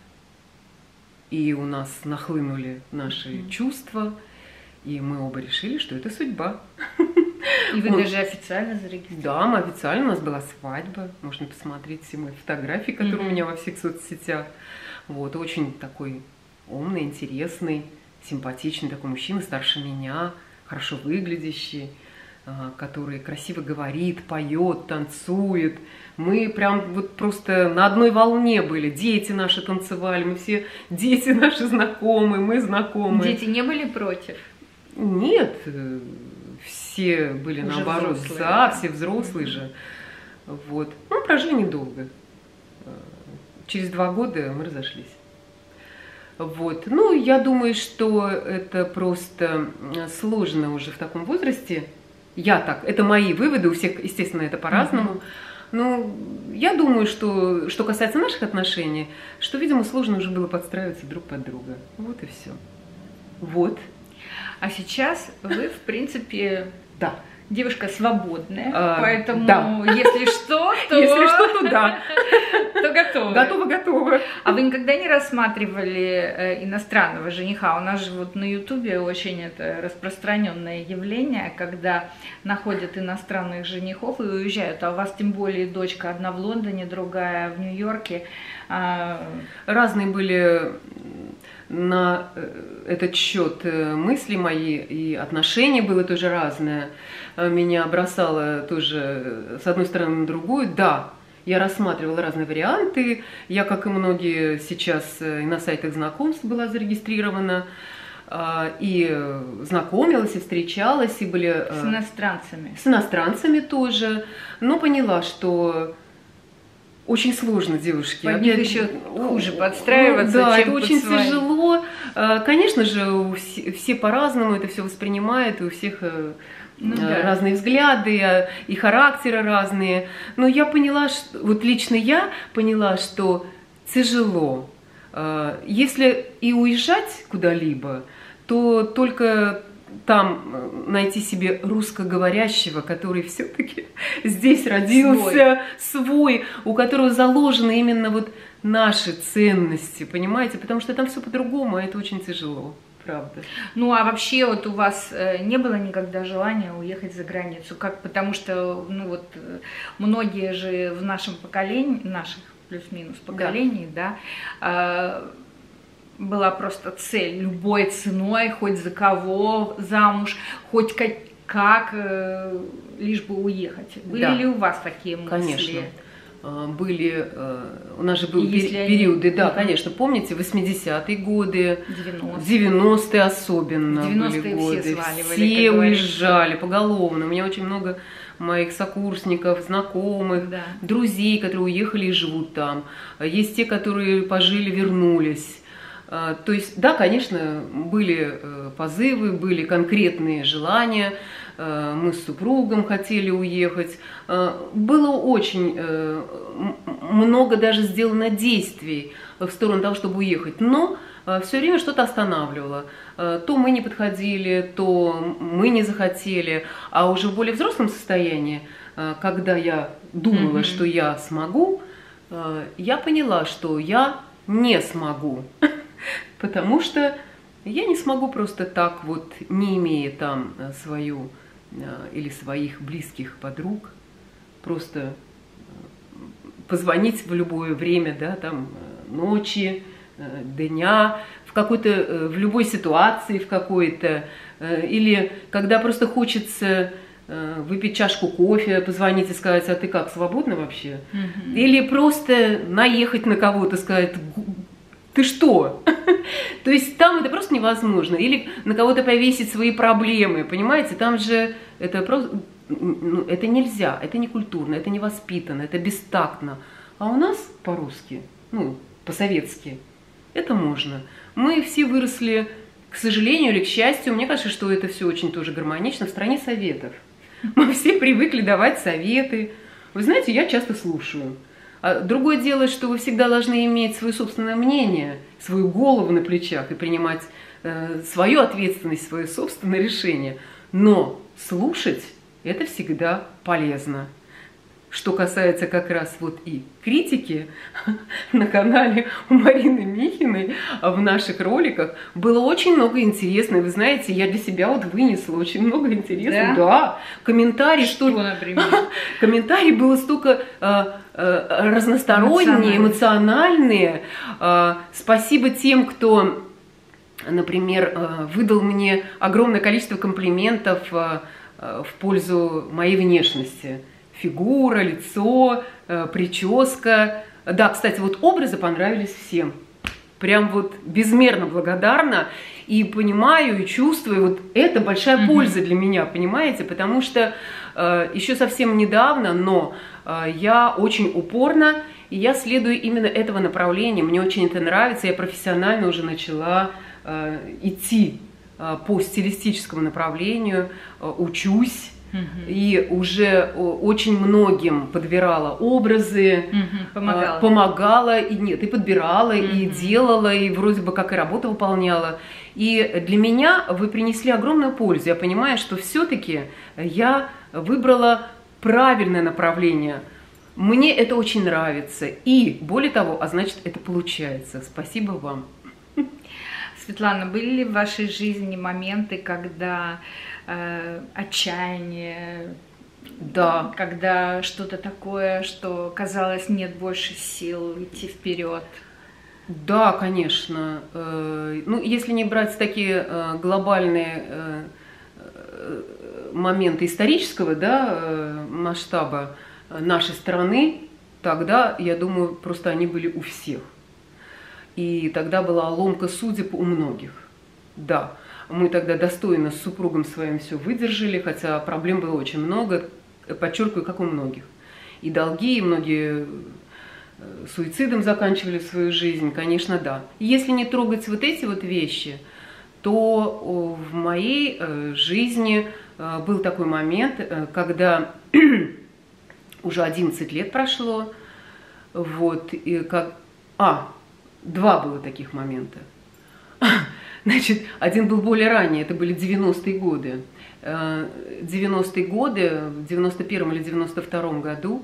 И у нас нахлынули наши mm-hmm. чувства, и мы оба решили, что это судьба. И вы Он... даже официально зарегистрировали? Да, мы официально, у нас была свадьба, можно посмотреть все мои фотографии, которые mm-hmm. у меня во всех соцсетях. Вот, очень такой умный, интересный, симпатичный такой мужчина, старше меня, хорошо выглядящий, который красиво говорит, поет, танцует. Мы прям вот просто на одной волне были. Дети наши танцевали, мы все, дети наши знакомые, мы знакомые. Дети не были против? Нет, все были уже наоборот взрослые, за, да? Все взрослые mm-hmm. же. Вот. Ну, прожили недолго. Через два года мы разошлись. Вот. Ну, я думаю, что это просто сложно уже в таком возрасте. Я так, это мои выводы, у всех, естественно, это по-разному. Mm-hmm. Но я думаю, что, что касается наших отношений, что, видимо, сложно уже было подстраиваться друг под друга. Вот и все. Вот. А сейчас вы, в принципе, да. девушка свободная, а, поэтому да. если что, то... Если что, то да. То готова. Готова, готова. А вы никогда не рассматривали иностранного жениха? У нас же вот на Ютубе очень это распространенное явление, когда находят иностранных женихов и уезжают, а у вас тем более дочка одна в Лондоне, другая в Нью-Йорке. Разные были на этот счет мысли мои, и отношения было тоже разное. Меня бросало тоже с одной стороны на другую. Да, я рассматривала разные варианты. Я, как и многие сейчас, и на сайтах знакомств была зарегистрирована, и знакомилась, и встречалась, и были... С иностранцами. С иностранцами тоже. Но поняла, что... Очень сложно, девушки. Под них еще хуже подстраиваться, да, чем это под очень свои. тяжело. Конечно же, все, все по-разному это все воспринимают, и у всех ну, да. разные взгляды, и характеры разные. Но я поняла, что, вот лично я поняла, что тяжело. Если и уезжать куда-либо, то только там найти себе русскоговорящего, который все-таки здесь родился, свой. свой, у которого заложены именно вот наши ценности, понимаете? Потому что там все по-другому, а это очень тяжело, правда. Ну, а вообще вот у вас не было никогда желания уехать за границу? Как, потому что, ну вот, многие же в нашем поколении, наших плюс-минус поколений, да, да была просто цель, любой ценой, хоть за кого замуж, хоть как, как э, лишь бы уехать. Были да. ли у вас такие мысли? Конечно. Были, у нас же были периоды, они... да, конечно, помните, восьмидесятые годы, девяностые особенно девяностые были годы, все сваливали, все уезжали поголовно. У меня очень много моих сокурсников, знакомых, да. друзей, которые уехали и живут там. Есть те, которые пожили, вернулись. То есть, да, конечно, были позывы, были конкретные желания, мы с супругом хотели уехать. Было очень много даже сделано действий в сторону того, чтобы уехать, но все время что-то останавливало. То мы не подходили, то мы не захотели, а уже в более взрослом состоянии, когда я думала, mm-hmm. что я смогу, я поняла, что я не смогу. Потому что я не смогу просто так вот, не имея там свою или своих близких подруг, просто позвонить в любое время, да, там ночи, дня, в какой-то, в любой ситуации, в какой-то, или когда просто хочется выпить чашку кофе, позвонить и сказать, а ты как, свободна вообще? Mm-hmm. Или просто наехать на кого-то, сказать, ты что? То есть там это просто невозможно. Или на кого-то повесить свои проблемы, понимаете? Там же это просто, ну, это нельзя, это не культурно, это не воспитанно, это бестактно. А у нас по-русски, ну, по-советски, это можно. Мы все выросли, к сожалению или к счастью, мне кажется, что это все очень тоже гармонично, в стране советов. Мы все привыкли давать советы. Вы знаете, я часто слушаю. А другое дело, что вы всегда должны иметь свое собственное мнение, свою голову на плечах и принимать э, свою ответственность, свое собственное решение. Но слушать это всегда полезно. Что касается как раз вот и критики на канале у Марины Михиной в наших роликах, было очень много интересного. Вы знаете, я для себя вот вынесла очень много интересного. Да, да. Комментарий, что, что например? Комментарий было столько э, э, разносторонние, эмоциональные. Э, спасибо тем, кто, например, э, выдал мне огромное количество комплиментов э, э, в пользу моей внешности. Фигура, лицо, э, прическа. Да, кстати, вот образы понравились всем. Прям вот безмерно благодарна. И понимаю, и чувствую, вот это большая mm-hmm. польза для меня, понимаете? Потому что э, еще совсем недавно, но э, я очень упорна, и я следую именно этого направления. Мне очень это нравится, я профессионально уже начала э, идти э, по стилистическому направлению, э, учусь. И уже очень многим подбирала образы, Угу. Помогала. помогала, и нет, и подбирала, Угу. и делала, и вроде бы как и работу выполняла. И для меня вы принесли огромную пользу. Я понимаю, что все-таки я выбрала правильное направление. Мне это очень нравится. И более того, а значит, это получается. Спасибо вам. Светлана, были ли в вашей жизни моменты, когда э, отчаяние, Да. когда что-то такое, что казалось, нет больше сил идти вперед? Да, конечно. Э, Ну, если не брать такие э, глобальные э, э, моменты исторического, да, э, масштаба нашей страны, тогда, я думаю, просто они были у всех. И тогда была ломка судеб у многих. Да, мы тогда достойно с супругом своим все выдержали, хотя проблем было очень много, подчеркиваю, как у многих. И долги, и многие суицидом заканчивали свою жизнь, конечно, да. И если не трогать вот эти вот вещи, то в моей жизни был такой момент, когда уже одиннадцать лет прошло, вот, и как... А, два было таких момента. Значит, один был более ранний, это были девяностые годы. девяностые годы, в девяносто первом или девяносто втором году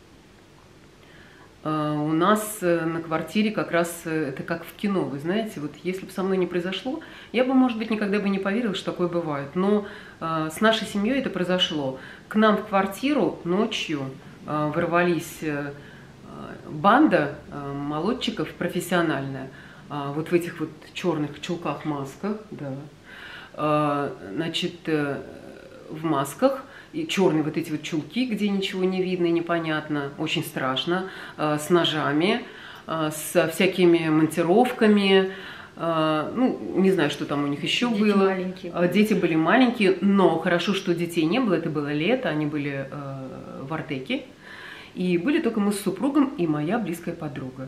у нас на квартире как раз, это как в кино, вы знаете, вот если бы со мной не произошло, я бы, может быть, никогда бы не поверила, что такое бывает. Но с нашей семьей это произошло. К нам в квартиру ночью ворвались банда молодчиков профессиональная, вот в этих вот черных чулках, масках, да, значит, в масках, и черные вот эти вот чулки, где ничего не видно и непонятно, очень страшно, с ножами, со всякими монтировками, ну, не знаю, что там у них еще Дети было. маленькие. Дети были маленькие, но хорошо, что детей не было, это было лето, они были в Артеке. И были только мы с супругом и моя близкая подруга.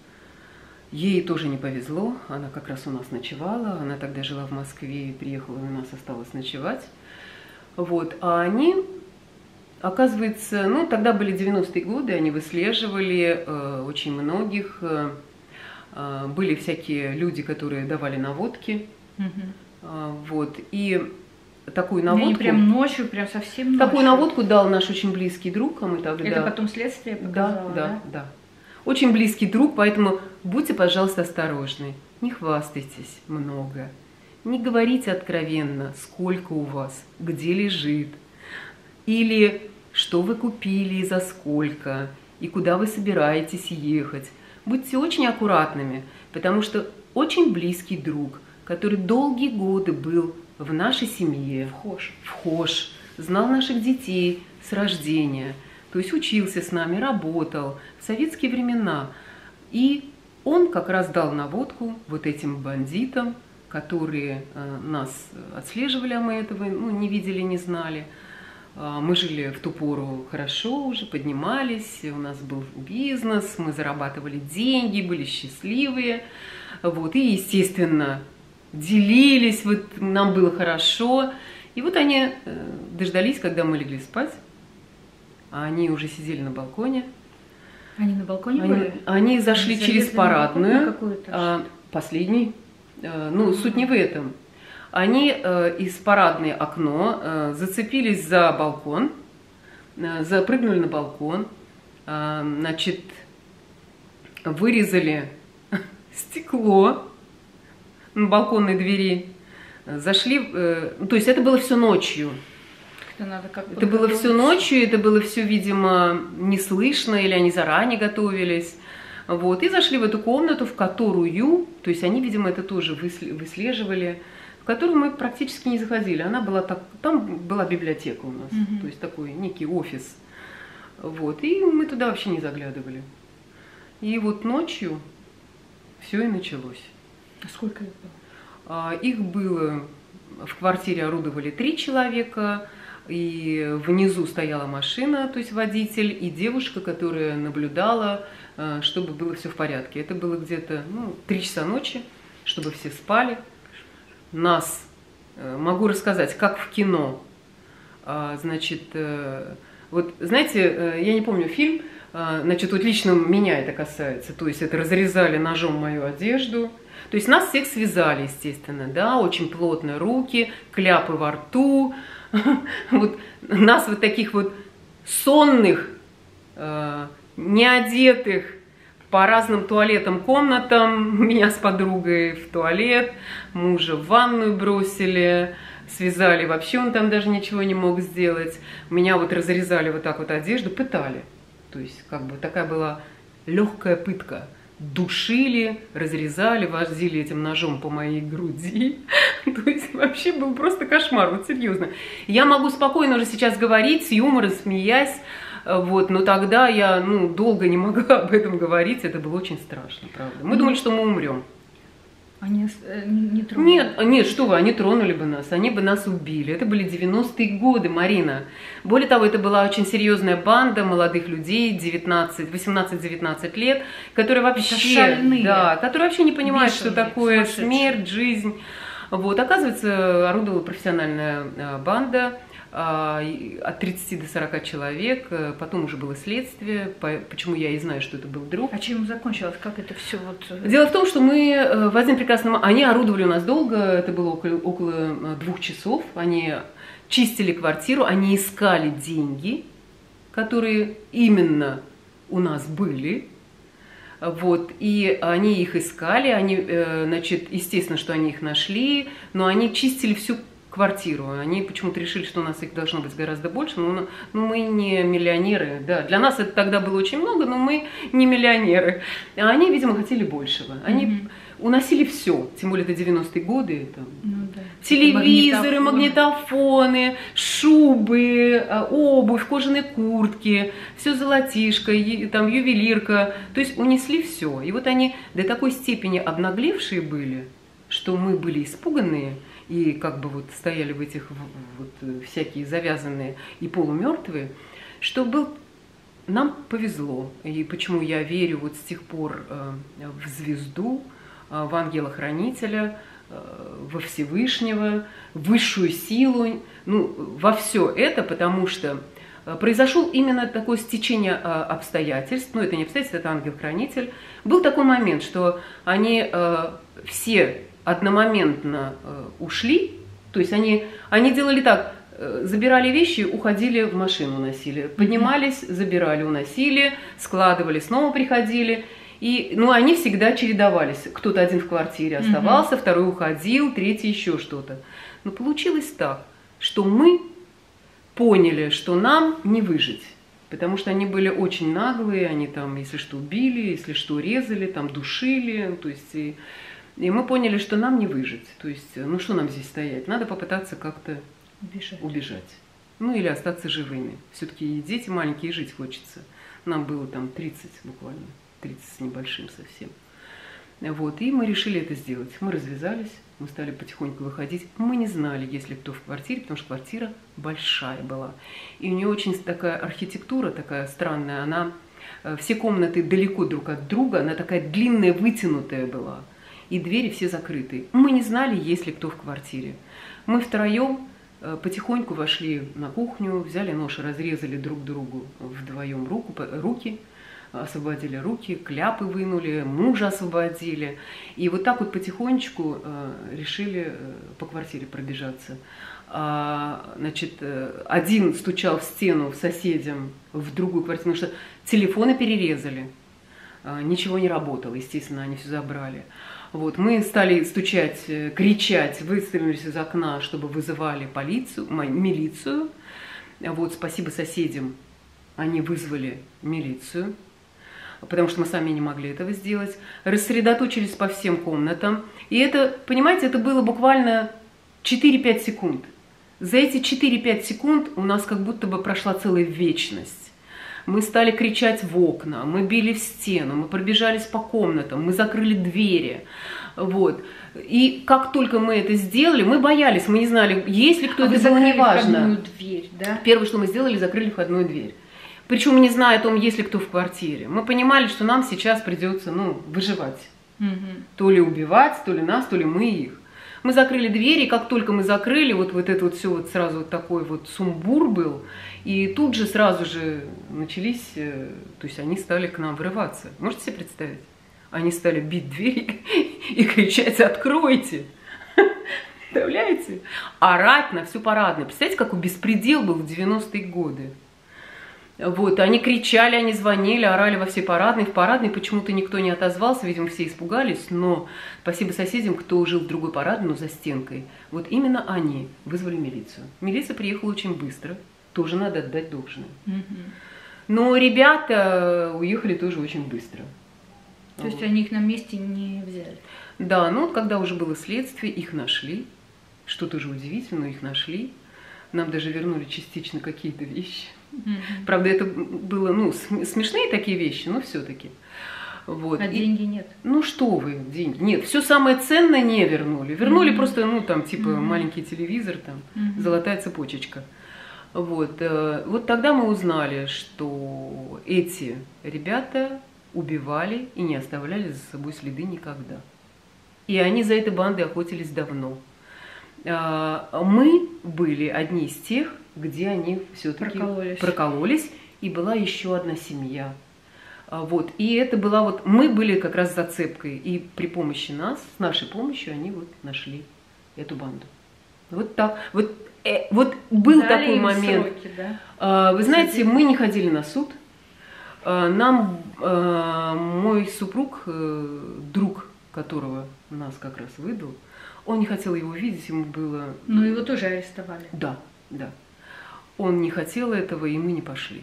Ей тоже не повезло, она как раз у нас ночевала, она тогда жила в Москве и приехала, и у нас осталось ночевать. Вот, а они, оказывается, ну, тогда были девяностые годы, они выслеживали э, очень многих, э, э, были всякие люди, которые давали наводки, Угу. э, вот, и такую наводку... Они прям ночью, прям совсем ночью. Такую наводку дал наш очень близкий друг, а мы тогда... Это потом следствие показало, Да, да, да? да. Очень близкий друг, поэтому будьте, пожалуйста, осторожны. Не хвастайтесь много. Не говорите откровенно, сколько у вас, где лежит. Или что вы купили и за сколько, и куда вы собираетесь ехать. Будьте очень аккуратными, потому что очень близкий друг, который долгие годы был в нашей семье, Вхож. вхож, знал наших детей с рождения, то есть учился с нами, работал в советские времена. И он как раз дал наводку вот этим бандитам, которые э, нас отслеживали, а мы этого ну, не видели, не знали. Э, мы жили в ту пору хорошо уже, поднимались, у нас был бизнес, мы зарабатывали деньги, были счастливые. Вот, и, естественно, делились, вот нам было хорошо. И вот они э, дождались, когда мы легли спать, а они уже сидели на балконе. Они на балконе Они, были? они зашли Они через залезли на балкон? парадную, На какой этаж? а, последний. А, ну, суть не в этом. Они а, из парадной окно а, зацепились за балкон, а, запрыгнули на балкон, а, значит, вырезали стекло на балконной двери, зашли, э, то есть это было все ночью. Это надо как Это было все ночью, это было все, видимо, не слышно, или они заранее готовились. Вот, и зашли в эту комнату, в которую, то есть они, видимо, это тоже выслеживали, в которую мы практически не заходили. Она была так, там была библиотека у нас, Угу. то есть такой некий офис. Вот, и мы туда вообще не заглядывали. И вот ночью все и началось. А сколько их было? А, Их было, в квартире орудовали три человека, и внизу стояла машина, то есть водитель, и девушка, которая наблюдала, чтобы было все в порядке. Это было где-то ну, три часа ночи, чтобы все спали. Нас, могу рассказать, как в кино, Значит, вот знаете, я не помню фильм, значит, вот лично меня это касается, то есть это разрезали ножом мою одежду, то есть нас всех связали, естественно, да, очень плотно руки, кляпы во рту, вот нас вот таких вот сонных, неодетых, по разным туалетам, комнатам, меня с подругой в туалет, мужа в ванную бросили, связали, вообще он там даже ничего не мог сделать. Меня вот разрезали вот так вот одежду, пытали. То есть как бы такая была легкая пытка. Душили, разрезали, возили этим ножом по моей груди. То есть вообще был просто кошмар, вот серьезно. Я могу спокойно уже сейчас говорить, с юмором, смеясь, вот, но тогда я ну, долго не могла об этом говорить, это было очень страшно, правда. Мы думали, что мы умрем. Они не, не тронули? Нет, нет, что вы, они тронули бы нас, они бы нас убили. Это были девяностые годы, Марина. Более того, это была очень серьезная банда молодых людей, восемнадцать-девятнадцать лет, которые вообще, да, которые вообще не понимают, Бешеные, что такое смерть, жизнь. Вот, оказывается, орудовала профессиональная банда. От тридцати до сорока человек, потом уже было следствие, почему я и знаю, что это был друг. А чем закончилось, как это все вот... Дело в том, что мы в один прекрасный момент, они орудовали у нас долго, это было около, около двух часов, они чистили квартиру, они искали деньги, которые именно у нас были, вот, и они их искали, они, значит, естественно, что они их нашли, но они чистили всю квартиру. Они почему-то решили, что у нас их должно быть гораздо больше, но, но мы не миллионеры. Да. Для нас это тогда было очень много, но мы не миллионеры. А они, видимо, хотели большего. Они mm-hmm. уносили все, тем более это девяностые годы. Там, ну, да. Телевизоры, магнитофоны. магнитофоны, шубы, обувь, кожаные куртки, все золотишко, там ювелирка. То есть унесли все. И вот они до такой степени обнаглевшие были, что мы были испуганные, и как бы вот стояли в этих вот всякие завязанные и полумертвые, что был, нам повезло. И почему я верю вот с тех пор в звезду, в ангела-хранителя, во Всевышнего, в высшую силу, ну, во все это, потому что произошел именно такое стечение обстоятельств, ну, это не обстоятельства, это ангел-хранитель. Был такой момент, что они все одномоментно э, ушли, то есть они, они делали так, э, забирали вещи, уходили в машину, уносили, поднимались, забирали, уносили, складывали, снова приходили, и, ну, они всегда чередовались, кто-то один в квартире оставался, mm-hmm. второй уходил, третий еще что-то. Но получилось так, что мы поняли, что нам не выжить, потому что они были очень наглые, они там, если что, убили, если что, резали, там, душили, то есть... И, И мы поняли, что нам не выжить. То есть, ну что нам здесь стоять? Надо попытаться как-то убежать. убежать. Ну или остаться живыми. Все-таки дети маленькие, жить хочется. Нам было там тридцать буквально, тридцать с небольшим совсем. Вот, и мы решили это сделать. Мы развязались, мы стали потихоньку выходить. Мы не знали, есть ли кто в квартире, потому что квартира большая была. И у нее очень такая архитектура, такая странная. Она, все комнаты далеко друг от друга, она такая длинная, вытянутая была. И двери все закрыты. Мы не знали, есть ли кто в квартире. Мы втроем потихоньку вошли на кухню, взяли нож и разрезали друг другу вдвоем руку, руки, освободили руки, кляпы вынули, мужа освободили. И вот так вот потихонечку решили по квартире пробежаться. Значит, один стучал в стену соседям в другую квартиру, потому что телефоны перерезали. Ничего не работало, естественно, они все забрали. Вот, мы стали стучать, кричать, выстрелились из окна, чтобы вызывали полицию, милицию. Вот, спасибо соседям, они вызвали милицию, потому что мы сами не могли этого сделать. Рассредоточились по всем комнатам. И это, понимаете, это было буквально четыре-пять секунд. За эти четыре-пять секунд у нас как будто бы прошла целая вечность. Мы стали кричать в окна, мы били в стену, мы пробежались по комнатам, мы закрыли двери. Вот. И как только мы это сделали, мы боялись, мы не знали, есть ли кто, а это было неважно. Входную дверь, да? Первое, что мы сделали, закрыли входную дверь. Причем не зная о том, есть ли кто в квартире. Мы понимали, что нам сейчас придется, ну, выживать. Угу. То ли убивать, то ли нас, то ли мы их. Мы закрыли двери, и как только мы закрыли, вот, вот это вот все вот сразу вот такой вот сумбур был, и тут же сразу же начались, то есть они стали к нам врываться. Можете себе представить? Они стали бить двери и кричать: «Откройте!» Представляете? Орать на всю парадную. Представляете, какой беспредел был в девяностые годы? Вот, они кричали, они звонили, орали во все парадные. В парадной почему-то никто не отозвался, видимо, все испугались, но спасибо соседям, кто жил в другой парадной, но за стенкой. Вот именно они вызвали милицию. Милиция приехала очень быстро, тоже надо отдать должное. Но ребята уехали тоже очень быстро. То вот. Есть они их на месте не взяли? Да, ну когда уже было следствие, их нашли. Что тоже удивительно, но их нашли. Нам даже вернули частично какие-то вещи. Mm-hmm. Правда, это было, ну, смешные такие вещи, но все-таки. Вот. А И, деньги нет? Ну что вы, деньги? Нет, все самое ценное не вернули. Вернули mm-hmm. просто, ну, там, типа, mm-hmm. маленький телевизор, там, mm-hmm. золотая цепочечка. Вот. Вот тогда мы узнали, что эти ребята убивали и не оставляли за собой следы никогда. И они за этой бандой охотились давно. Мы были одни из тех, где они все-таки прокололись. прокололись, и была еще одна семья. Вот. И это была вот, мы были как раз зацепкой, и при помощи нас, с нашей помощью, они вот нашли эту банду. Вот так. Вот, э, вот был Дали такой момент. Сроки, да? Вы знаете, мы не ходили на суд. Нам мой супруг, друг которого нас как раз выдал, он не хотел его видеть, ему было... Ну, его тоже арестовали. Да, да. Он не хотел этого, и мы не пошли.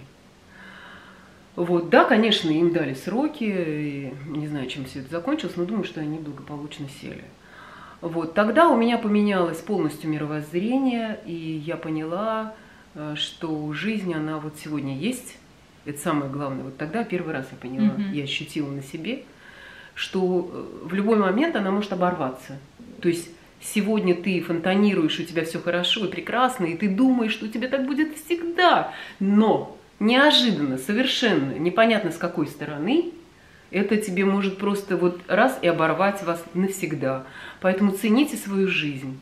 Вот, да, конечно, им дали сроки, и не знаю, чем все это закончилось, но думаю, что они благополучно сели. Вот, тогда у меня поменялось полностью мировоззрение, и я поняла, что жизнь, она вот сегодня есть, это самое главное. Вот тогда первый раз я поняла, mm-hmm. я ощутила на себе, что в любой момент она может оборваться. То есть сегодня ты фонтанируешь, у тебя все хорошо и прекрасно, и ты думаешь, что у тебя так будет всегда. Но неожиданно, совершенно непонятно с какой стороны, это тебе может просто вот раз и оборвать вас навсегда. Поэтому цените свою жизнь.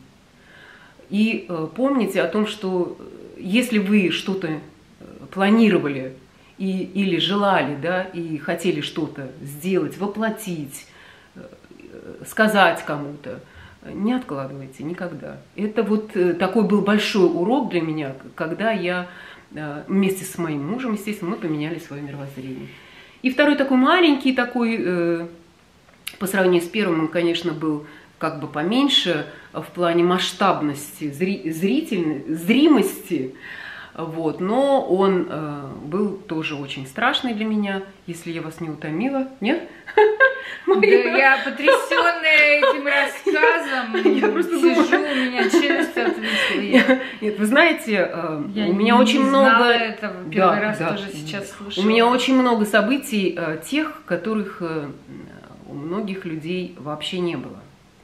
И э, помните о том, что если вы что-то планировали и, или желали, да, и хотели что-то сделать, воплотить, э, сказать кому-то, не откладывайте никогда. Это вот такой был большой урок для меня, когда я вместе с моим мужем, естественно, мы поменяли свое мировоззрение. И второй такой маленький, такой, по сравнению с первым, он, конечно, был как бы поменьше в плане масштабности, зрительной, зримости, вот, но он э, был тоже очень страшный для меня, если я вас не утомила, нет? Да, я потрясенная этим рассказом, я просто сижу, думаю... у меня челюсть отвисла. Нет, вы знаете, э, я у меня не очень много... этого, первый да, раз да, тоже сейчас слушала. У меня очень много событий, э, тех, которых э, у многих людей вообще не было.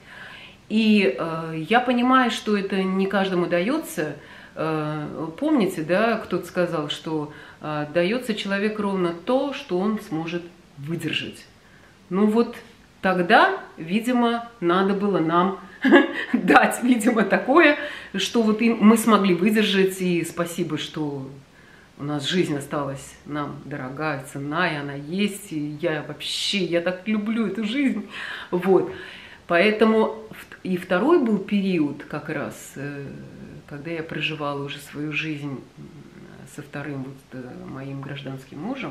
И э, я понимаю, что это не каждому дается. Помните, да, кто-то сказал, что э, дается человеку ровно то, что он сможет выдержать. Ну вот тогда, видимо, надо было нам дать, видимо, такое, что вот им мы смогли выдержать, и спасибо, что у нас жизнь осталась нам дорогая, ценная, она есть, и я вообще, я так люблю эту жизнь, вот. Поэтому и второй был период как раз, когда я проживала уже свою жизнь со вторым вот моим гражданским мужем,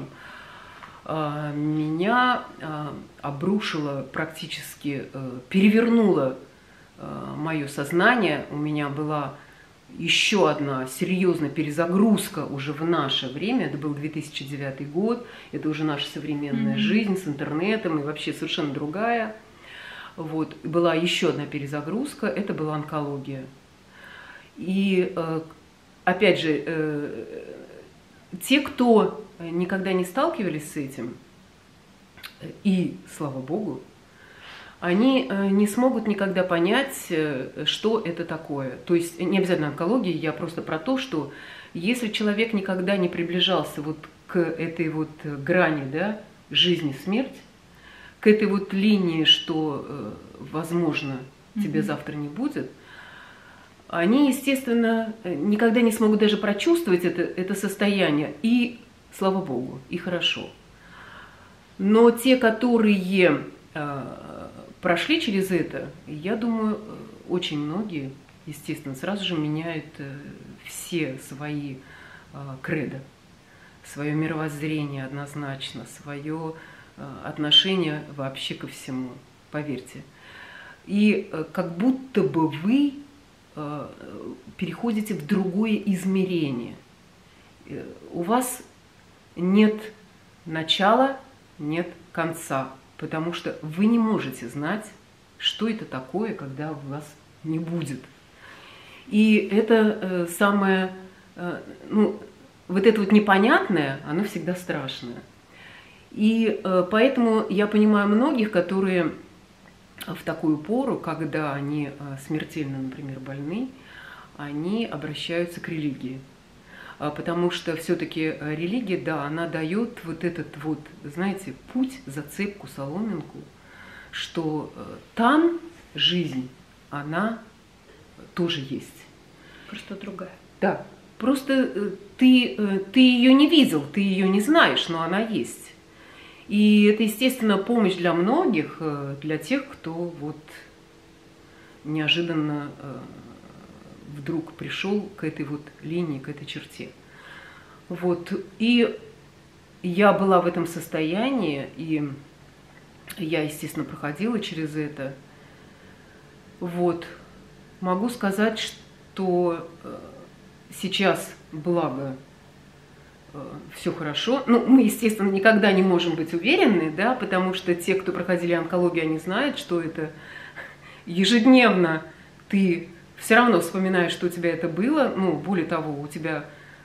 меня обрушило практически, перевернуло мое сознание. У меня была еще одна серьезная перезагрузка уже в наше время. Это был две тысячи девятый год, это уже наша современная mm-hmm. жизнь с интернетом и вообще совершенно другая. Вот. Была еще одна перезагрузка, это была онкология. И, опять же, те, кто никогда не сталкивались с этим, и, слава богу, они не смогут никогда понять, что это такое. То есть, не обязательно онкология, я просто про то, что если человек никогда не приближался вот к этой вот грани, да, жизни-смерть, к этой вот линии, что, возможно, тебя завтра не будет, они, естественно, никогда не смогут даже прочувствовать это, это состояние. И, слава Богу, и хорошо. Но те, которые э, прошли через это, я думаю, очень многие, естественно, сразу же меняют э, все свои э, кредо, свое мировоззрение однозначно, свое э, отношение вообще ко всему, поверьте. И э, как будто бы вы э, переходите в другое измерение. Э, у вас нет начала, нет конца, потому что вы не можете знать, что это такое, когда вас не будет. И это э, самое, э, ну, вот это вот непонятное, оно всегда страшное. И э, поэтому я понимаю многих, которые в такую пору, когда они э, смертельно, например, больны, они обращаются к религии. Потому что все-таки религия, да, она дает вот этот вот, знаете, путь, зацепку, соломинку, что там жизнь, она тоже есть. Просто другая. Да, просто ты, ты ее не видел, ты ее не знаешь, но она есть. И это, естественно, помощь для многих, для тех, кто вот неожиданно вдруг пришел к этой вот линии, к этой черте. Вот. И я была в этом состоянии, и я, естественно, проходила через это. Вот. Могу сказать, что сейчас, благо, все хорошо. Ну, мы, естественно, никогда не можем быть уверены, да, потому что те, кто проходили онкологию, они знают, что это ежедневно ты все равно вспоминаешь, что у тебя это было. Ну, более того, у тебя,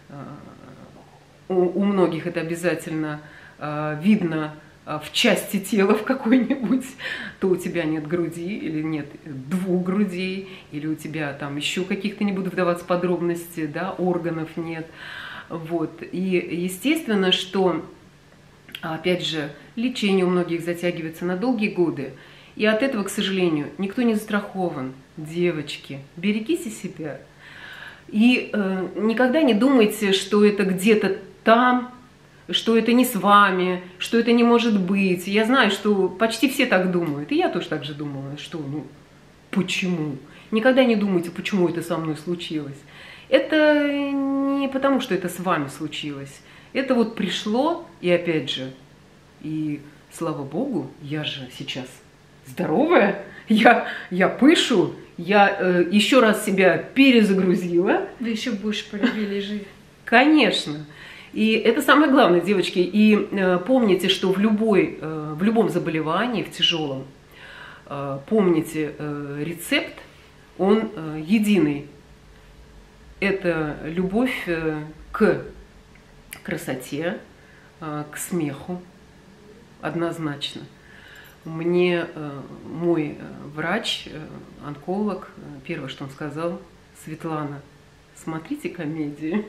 у, у многих это обязательно видно в части тела в какой-нибудь, то у тебя нет груди, или нет двух грудей, или у тебя там еще каких-то, не буду вдаваться в подробности, да, органов нет. Вот. И естественно, что, опять же, лечение у многих затягивается на долгие годы, и от этого, к сожалению, никто не застрахован. Девочки, берегите себя. И э, никогда не думайте, что это где-то там, что это не с вами, что это не может быть. Я знаю, что почти все так думают. И я тоже так же думала, что, ну, почему? Никогда не думайте, почему это со мной случилось. Это не потому, что это с вами случилось. Это вот пришло, и опять же, и слава Богу, я же сейчас здоровая, я, я пышу, я э, еще раз себя перезагрузила. Да еще больше полюбили жить. Конечно. И это самое главное, девочки. И э, помните, что в, любой, э, в любом заболевании, в тяжелом, э, помните, э, рецепт, он э, единый. Это любовь э, к красоте, э, к смеху, однозначно. Мне э, мой э, врач, э, онколог, э, первое, что он сказал: Светлана, смотрите комедии.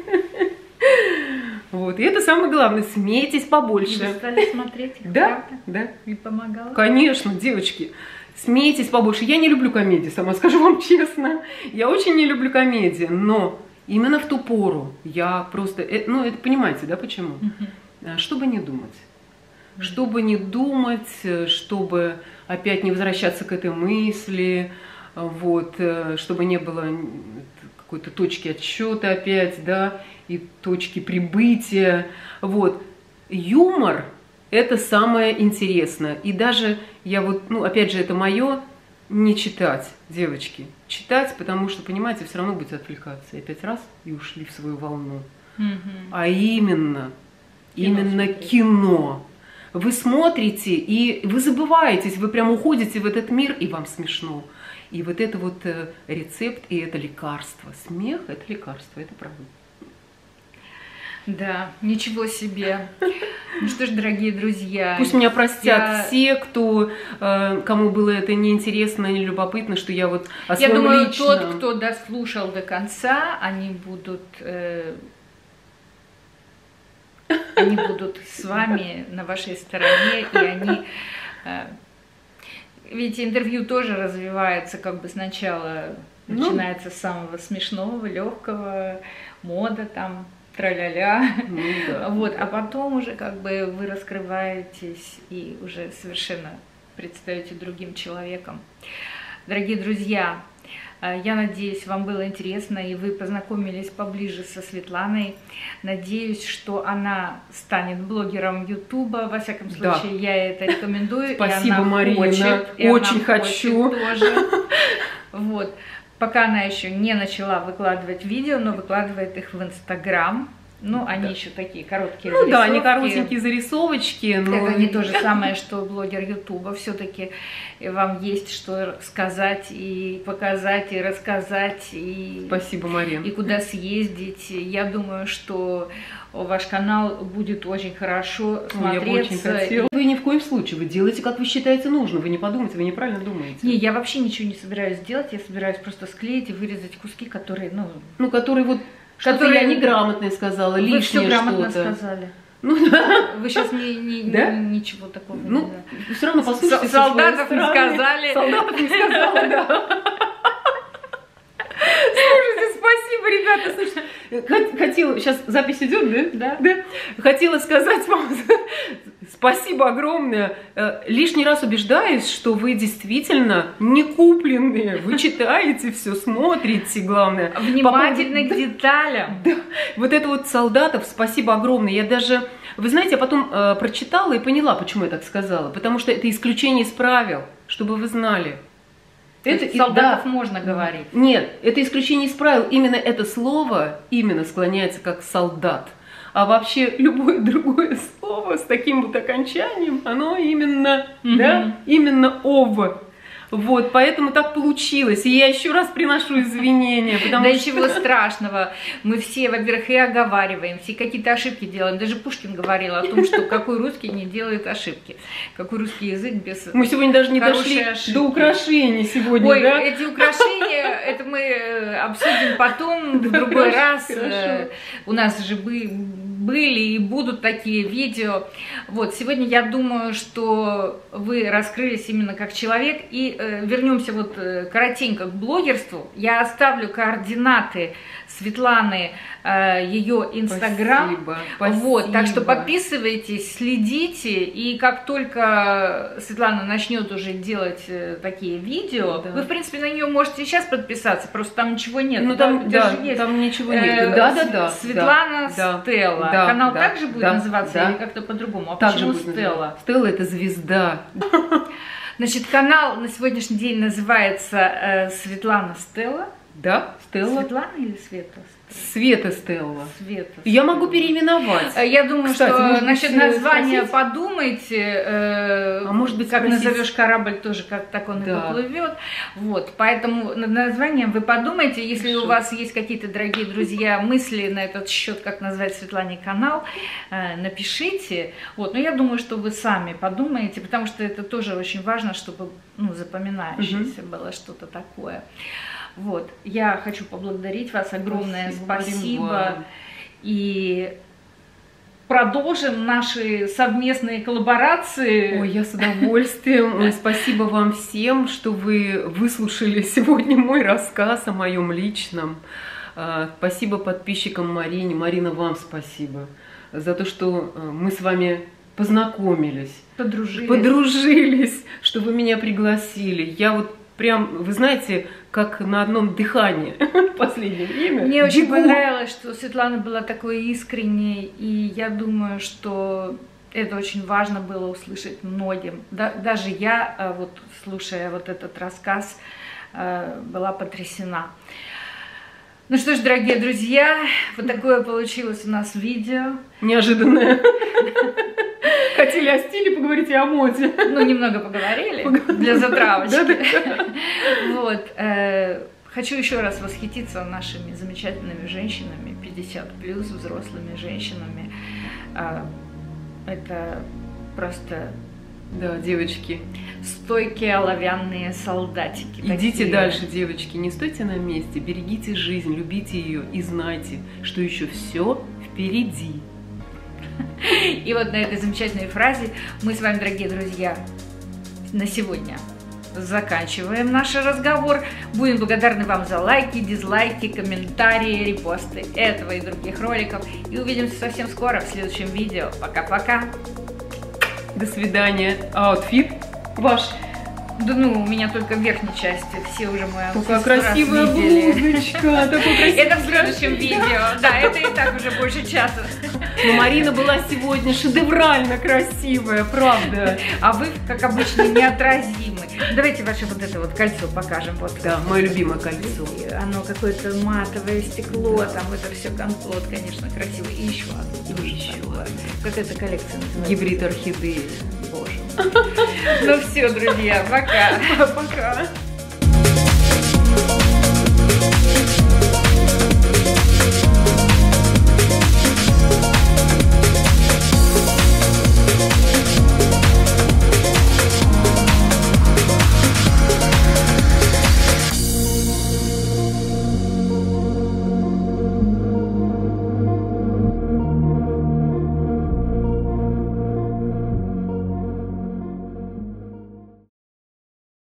Вот, и это самое главное, смейтесь побольше. Вы стали смотреть их, да, правда? Да. И помогало? Конечно, девочки, смейтесь побольше. Я не люблю комедии, сама скажу вам честно. Я очень не люблю комедии, но именно в ту пору я просто, ну, это понимаете, да, почему? Угу. Чтобы не думать. Чтобы не думать, чтобы опять не возвращаться к этой мысли, вот, чтобы не было какой-то точки отсчета опять, да, и точки прибытия. Вот. Юмор – это самое интересное. И даже я вот, ну, опять же, это мое, не читать, девочки. Читать, потому что, понимаете, все равно будете отвлекаться. И опять раз и ушли в свою волну. Mm-hmm. А именно, кино именно смотреть. Кино. Вы смотрите, и вы забываетесь, вы прям уходите в этот мир, и вам смешно. И вот это вот рецепт, и это лекарство. Смех – это лекарство, это правда. Да, ничего себе. Ну что ж, дорогие друзья. Пусть меня простят я... все, кто, кому было это неинтересно, не любопытно, что я вот о своем Я думаю, личном... тот, кто дослушал до конца, они будут... Э... Они будут с вами на вашей стороне, и они, ведь интервью тоже развивается как бы сначала, ну, начинается с самого смешного, легкого, мода там, тра-ля-ля, ну, да, вот, да. А потом уже как бы вы раскрываетесь и уже совершенно предстаете другим человеком. Дорогие друзья, я надеюсь, вам было интересно, и вы познакомились поближе со Светланой. Надеюсь, что она станет блогером Ютуба. Во всяком случае, да, я это рекомендую. Спасибо, и она Марина. Хочет, и очень она хочу. Тоже. Вот. Пока она еще не начала выкладывать видео, но выкладывает их в Инстаграм. Ну, они, да, еще такие короткие, ну, зарисовки. Да, они коротенькие зарисовочки. Но... Это не то же самое, что блогер Ютуба. Все-таки вам есть что сказать и показать, и рассказать. И... Спасибо, Мария. И куда съездить. Я думаю, что ваш канал будет очень хорошо смотреться. Я бы очень хотела. Вы ни в коем случае, вы делаете, как вы считаете нужно. Вы не подумайте, вы неправильно думаете. Не, я вообще ничего не собираюсь делать. Я собираюсь просто склеить и вырезать куски, которые, ну... Ну, которые вот... Что-то я неграмотное сказала, лишнее что-то. Вы все грамотно сказали. Ну, да. Вы сейчас не, не, да? не, ничего такого ну, не знаете. Все равно послушайте. Солдатов не сказали. Солдатов не сказала, да. Слушайте, спасибо, ребята. Слушайте, хотела, сейчас запись идет, да? Да. Да. Хотела сказать вам спасибо огромное. Лишний раз убеждаюсь, что вы действительно не купленные. Вы читаете все, смотрите, главное. Внимательны к деталям. Да. Вот это вот солдатов, спасибо огромное. Я даже, вы знаете, я потом э, прочитала и поняла, почему я так сказала. Потому что это исключение из правил, чтобы вы знали. Это солдатов, да, можно говорить. Нет, это исключение из правил. Именно это слово именно склоняется как солдат. А вообще любое другое слово с таким вот окончанием, оно именно, mm-hmm. да, именно ов. Вот, поэтому так получилось. И я еще раз приношу извинения. Да ничего страшного. Мы все, во-первых, и оговариваемся, и какие-то ошибки делаем. Даже Пушкин говорил о том, что какой русский не делает ошибки. Какой русский язык без Мы сегодня даже не дошли ошибки. До украшений сегодня. Ой, да? Эти украшения, это мы обсудим потом, в другой раз. У нас же были и будут такие видео. Вот, сегодня я думаю, что вы раскрылись именно как человек. И вернемся вот коротенько к блогерству. Я оставлю координаты Светланы, ее Инстаграм. Спасибо, спасибо. Вот, так что подписывайтесь, следите, и как только Светлана начнет уже делать такие видео, да, вы, в принципе, на нее можете сейчас подписаться, просто там ничего нет. Ну, там, да, да, там ничего нет. Да, да, да. Светлана да, Стелла. Да, Канал да, также будет да, называться, да, или как-то по-другому? А так почему Стелла? Стелла — это звезда. Значит, канал на сегодняшний день называется э, Светлана Стелла. Да, Стелла. Светлана или Света? Света Стелла. Света. Я могу переименовать. Я думаю, Кстати, что насчет названия спросить? подумайте. Э, а может быть, как спросить? назовешь корабль, тоже как так он да. и поплывет. Вот, поэтому над названием вы подумайте. Если Хорошо. У вас есть какие-то, дорогие друзья, мысли на этот счет, как назвать Светлане канал, э, напишите. Вот, но я думаю, что вы сами подумаете, потому что это тоже очень важно, чтобы, ну, запоминающееся угу. было что-то такое. Вот, я хочу поблагодарить вас, огромное спасибо, спасибо. И продолжим наши совместные коллаборации. Ой, я с удовольствием. Спасибо вам всем, что вы выслушали сегодня мой рассказ о моем личном. Спасибо подписчикам Марине. Марина, вам спасибо за то, что мы с вами познакомились, подружились, подружились, что вы меня пригласили. Я вот прям, вы знаете, как на одном дыхании в последнее время. Мне очень понравилось, что Светлана была такой искренней, и я думаю, что это очень важно было услышать многим. Да, даже я, вот слушая вот этот рассказ, была потрясена. Ну что ж, дорогие друзья, вот такое получилось у нас видео. Неожиданное. Хотели о стиле поговорить и о моде. Ну, немного поговорили для затравочки. Вот. Хочу еще раз восхититься нашими замечательными женщинами, пятьдесят плюс, взрослыми женщинами. Это просто... Да, девочки. Стойкие оловянные солдатики. Идите такие. Дальше, девочки, не стойте на месте, берегите жизнь, любите ее и знайте, что еще все впереди. И вот на этой замечательной фразе мы с вами, дорогие друзья, на сегодня заканчиваем наш разговор. Будем благодарны вам за лайки, дизлайки, комментарии, репосты этого и других роликов. И увидимся совсем скоро в следующем видео. Пока-пока. До свидания. Аутфит ваш? Да ну, у меня только в верхней части, все уже мои аутфит Такая красивая блузочка, такой красивый. Это в следующем видео, да, это и так уже больше часа. Но Марина была сегодня шедеврально красивая, правда. А вы, как обычно, неотразимы. Давайте ваше вот это вот кольцо покажем. Вот. Да, мое любимое кольцо. Оно какое-то матовое стекло, там это все комплот, конечно, красивый. И еще одно. И еще одно. Как эта коллекция называется? Гибрид орхидеи. Боже. Ну все, друзья, пока. Пока.